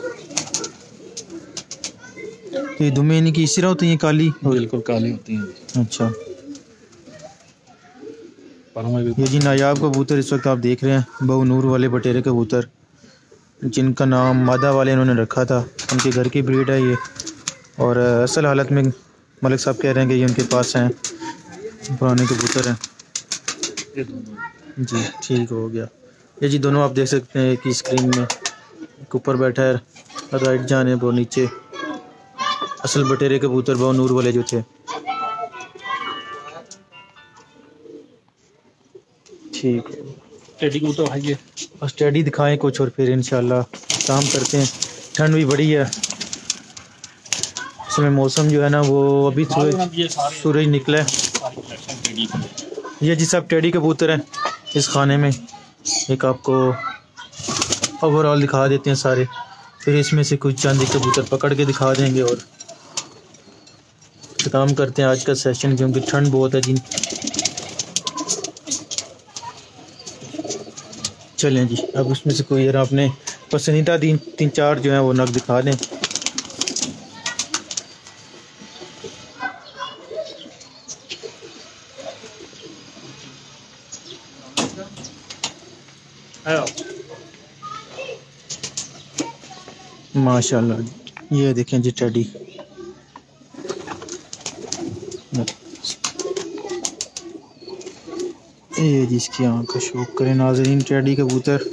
A: तो ये दुमे इन्हीं की इसी तरह होती हैं काली?
B: बिल्कुल काली होती हैं।
A: अच्छा,
B: पर में भी
A: ये जी नायाब कबूतर इस वक्त आप देख रहे हैं, बहु नूर वाले बटेरे कबूतर, जिनका नाम मादा वाले इन्होंने रखा था। उनके घर की ब्रीड है ये, और असल हालत में मलिक साहब कह रहे हैं कि ये उनके पास हैं, पुराने कबूतर हैं
B: ये दोनों।
A: जी। ठीक हो गया। ये जी दोनों आप देख सकते हैं कि स्क्रीन में, एक ऊपर बैठा है राइट जानिब और नीचे असल बटेरे कबूतर बहु नूर वाले जो थे। ठीक,
B: टेडी कबूतर भाई ये
A: बस टेडी दिखाएं कुछ और फिर इंशाल्लाह काम करते हैं। ठंड भी बड़ी है इसमें, मौसम जो है ना वो अभी सूरज निकला है। ये जी सब टेडी कबूतर हैं इस खाने में। एक आपको ओवरऑल दिखा देते हैं सारे, फिर इसमें से कुछ चंद कबूतर पकड़ के दिखा देंगे और ख़त्म करते हैं आज का सेशन, क्योंकि ठंड बहुत है जी। चलें जी, अब उसमें से कोई यार अपने पसंदीदा तीन चार जो हैं वो नग दिखा दें। माशाल्लाह ये देखें जी टेडी, ये जिसकी आँख का शौक करें नाजरीन। टेडी कबूतर,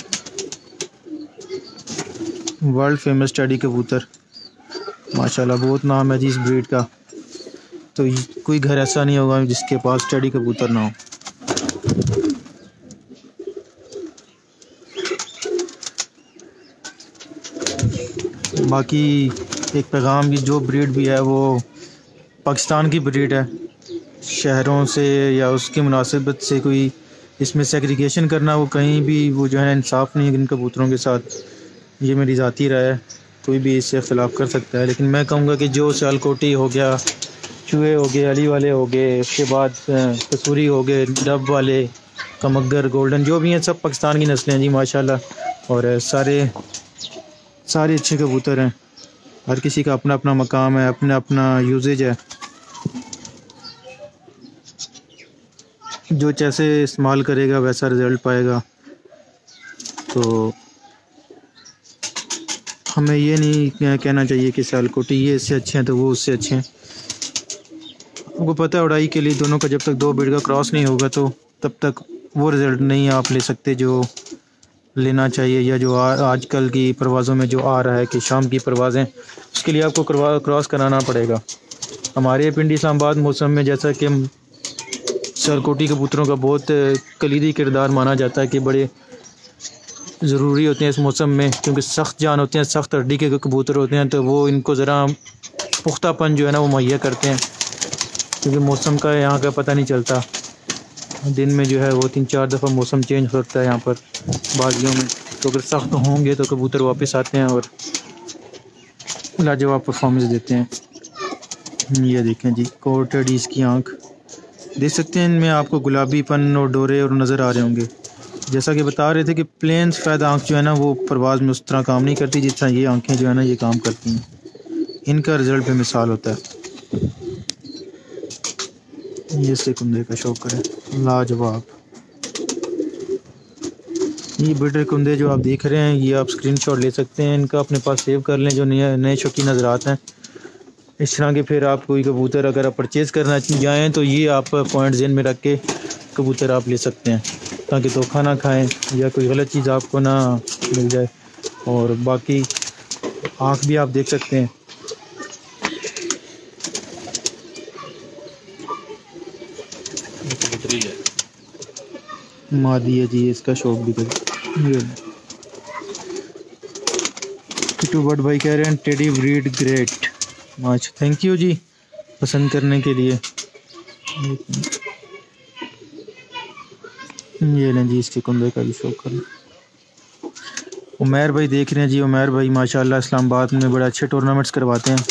A: वर्ल्ड फेमस टेडी कबूतर, माशाल्लाह बहुत नाम है जी इस ब्रीड का। तो कोई घर ऐसा नहीं होगा जिसके पास टेडी कबूतर ना हो। बाकी एक पैगाम की, जो ब्रीड भी है वो पाकिस्तान की ब्रीड है, शहरों से या उसकी मुनासिबत से कोई इसमें सेग्रीगेशन करना वो कहीं भी वो जो है इंसाफ नहीं है इन कबूतरों के साथ। ये मेरी ज़ाती राय है, कोई भी इससे ख़िलाफ़ कर सकता है, लेकिन मैं कहूँगा कि जो सियालकोटी हो गया, चूहे हो गए, अली वाले हो गए, उसके बाद कसूरी हो गए, डब वाले, कमगर, गोल्डन, जो भी हैं सब पाकिस्तान की नस्लें हैं जी माशाल्लाह। और सारे अच्छे कबूतर हैं, हर किसी का अपना अपना मकाम है, अपना अपना यूजेज है। जो जैसे इस्तेमाल करेगा वैसा रिज़ल्ट पाएगा। तो हमें ये नहीं कहना चाहिए कि सियालकोटी ये इससे अच्छे हैं तो वो उससे अच्छे हैं। आपको पता है उड़ाई के लिए दोनों का जब तक दो ब्रीड का क्रॉस नहीं होगा तो तब तक वो रिज़ल्ट नहीं आप ले सकते जो लेना चाहिए, या जो आजकल की परवाज़ों में जो आ रहा है कि शाम की परवाज़ें, उसके लिए आपको क्रॉस कराना पड़ेगा। हमारे पिंडी इस्लामाबाद मौसम में जैसा कि सियालकोटी कबूतरों का बहुत कलीदी किरदार माना जाता है कि बड़े ज़रूरी होते हैं इस मौसम में, क्योंकि सख्त जान होते हैं, सख्त हड्डी के कबूतर होते हैं, तो वो इनको ज़रा पुख्तापन जो है ना वो मुहैया करते हैं। क्योंकि मौसम का यहाँ का पता नहीं चलता। दिन में जो है वो 3-4 दफ़ा मौसम चेंज हो सकता है यहाँ पर बादियों में। तो अगर सख्त होंगे तो कबूतर वापस आते हैं और लाजवाब परफॉर्मेंस देते हैं। ये देखें जी, कोटेड इसकी आँख देख सकते हैं, इनमें आपको गुलाबीपन और डोरे और नज़र आ रहे होंगे। जैसा कि बता रहे थे कि प्लेन सफ़ेद आँख जो है ना वो परवाज़ में उस तरह काम नहीं करती जिस तरह ये आँखें जो है ना ये काम करती हैं। इनका रिज़ल्ट बेमिसाल होता है। ये से कुंदे का शौक करें, लाजवाब। ये बड़े कुंदे जो आप देख रहे हैं ये आप स्क्रीनशॉट ले सकते हैं, इनका अपने पास सेव कर लें जो नए नए शौकीन नज़रात हैं। इस तरह के फिर आप कोई कबूतर अगर आप परचेज़ करना जाएँ तो ये आप पॉइंट ज़हन में रख के कबूतर आप ले सकते हैं, ताकि धोखा ना खाएं या कोई गलत चीज़ आपको ना मिल जाए। और बाकी आँख भी आप देख सकते हैं।
B: कबूतरी है।
A: मादी है जी, इसका शौक भी कर। किटू बट भाई कह रहे हैं टेडी ब्रीड ग्रेट। अच्छा, थैंक यू जी पसंद करने के लिए। ये लें जी, इसके कुंदे का भी शौक करें। उमैर भाई देख रहे हैं जी, उमैर भाई माशाल्लाह इस्लामाबाद में बड़े अच्छे टूर्नामेंट्स करवाते हैं।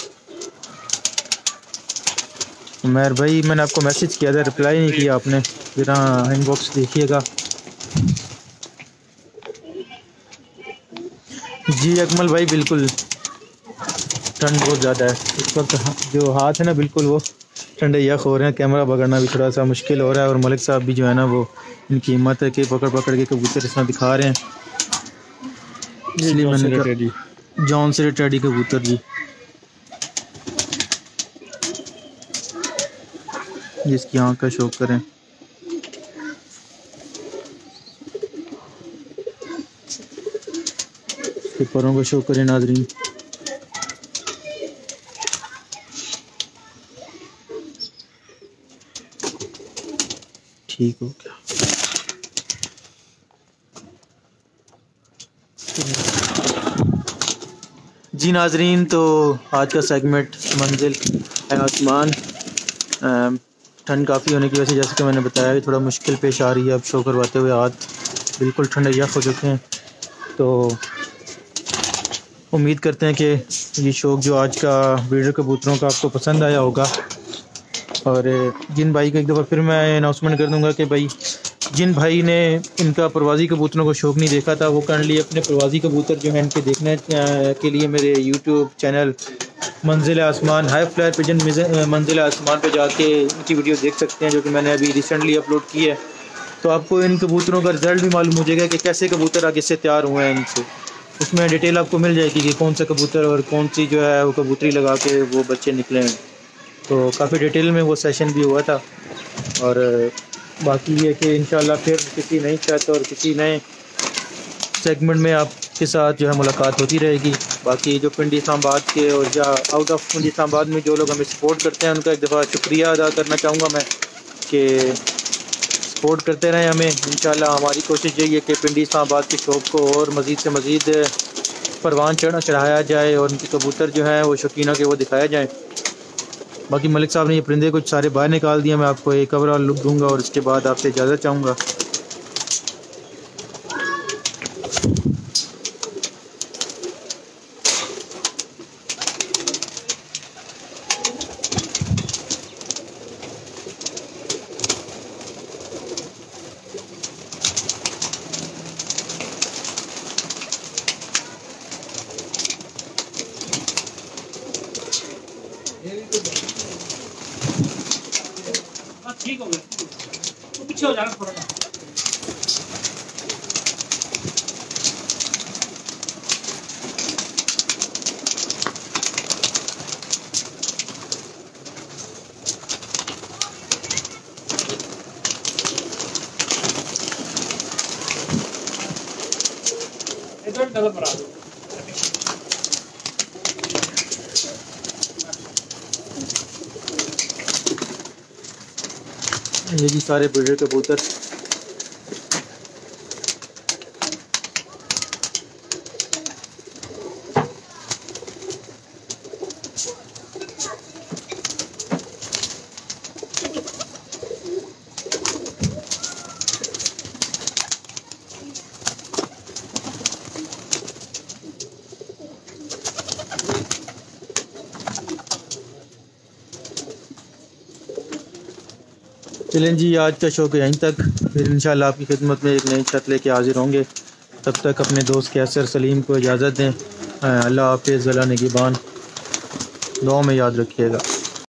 A: उमैर भाई मैंने आपको मैसेज किया था, रिप्लाई नहीं किया आपने, ज़रा इनबॉक्स देखिएगा। जी अकमल भाई बिल्कुल, ठंड बहुत ज़्यादा है इस वक्त। जो हाथ है ना बिल्कुल वो ठंडे यख हो रहे हैं, कैमरा पकड़ना भी थोड़ा सा मुश्किल हो रहा है। और मलिक साहब भी जो है ना वो इनकी हिम्मत है कि पकड़ पकड़ के कबूतर इसमें दिखा रहे हैं, इसलिए मैंने कहा जॉन से टेडी कबूतर जी, जिसकी आँख का शौक करें। इसके परों का शौक करें नाजरीन। ठीक हो गया जी नाजरीन, तो आज का सेगमेंट मंजिल है आसमान। ठंड काफ़ी होने की वजह से जैसे कि मैंने बताया कि थोड़ा मुश्किल पेश आ रही है। अब शो करवाते हुए हाथ बिल्कुल ठंडे यख हो चुके हैं। तो उम्मीद करते हैं कि ये शौक जो आज का ब्रीडर कबूतरों का आपको पसंद आया होगा। और जिन भाई को एक दफ़ा फिर मैं अनाउंसमेंट कर दूंगा कि भाई जिन भाई ने इनका प्रवासी कबूतरों को शौक़ नहीं देखा था वो काइंडली अपने प्रवासी कबूतर जो है इनके देखने के लिए मेरे यूट्यूब चैनल मंजिल आसमान हाई फ्लायर पिजन मंजिल आसमान पे जाके इनकी वीडियो देख सकते हैं, जो कि मैंने अभी रिसेंटली अपलोड की है। तो आपको इन कबूतरों का रिज़ल्ट भी मालूम हो जाएगा कि कैसे कबूतर आगे से तैयार हुए हैं इनसे। उसमें डिटेल आपको मिल जाएगी कि कौन सा कबूतर और कौन सी जो है वो कबूतरी लगा के वो बच्चे निकले हैं। तो काफ़ी डिटेल में वो सेशन भी हुआ था। और बाकी ये कि इंशाल्लाह फिर किसी नई छत और किसी नए सेगमेंट में आपके साथ जो है मुलाकात होती रहेगी। बाकी जो पिंडी इस्लामाबाद के और या आउट ऑफ पिंडी इस्लामाबाद में जो लोग हमें सपोर्ट करते हैं उनका एक दफ़ा शुक्रिया अदा करना चाहूँगा मैं कि सपोर्ट करते रहें हमें। इंशाल्लाह हमारी कोशिश यही है कि पिंडी इस्लामाबाद के शौक़ को और मज़ीद से मज़ीद परवान चढ़ाया जाए और उनके कबूतर जो हैं वो शौकीनों के वो दिखाया जाए। बाकी मलिक साहब ने ये परिंदे कुछ सारे बाहर निकाल दिए, मैं आपको एक ओवरऑल लुक दूंगा और इसके बाद आपसे इजाज़त चाहूँगा।
D: ठीक हो गया, तो पीछे हो जाना थोड़ा सा। इधर डबल बना दो।
A: ये जी सारे ब्रीडर कबूतर चलें जी, आज का शो के यहीं तक, फिर इंशाल्लाह आपकी खिदमत में एक नई छत लेके हाजिर होंगे। तब तक अपने दोस्त कैसर सलीम को इजाज़त दें। अल्लाह हाफ़िज़, अल्लाह निगहबान, दुआ में याद रखिएगा।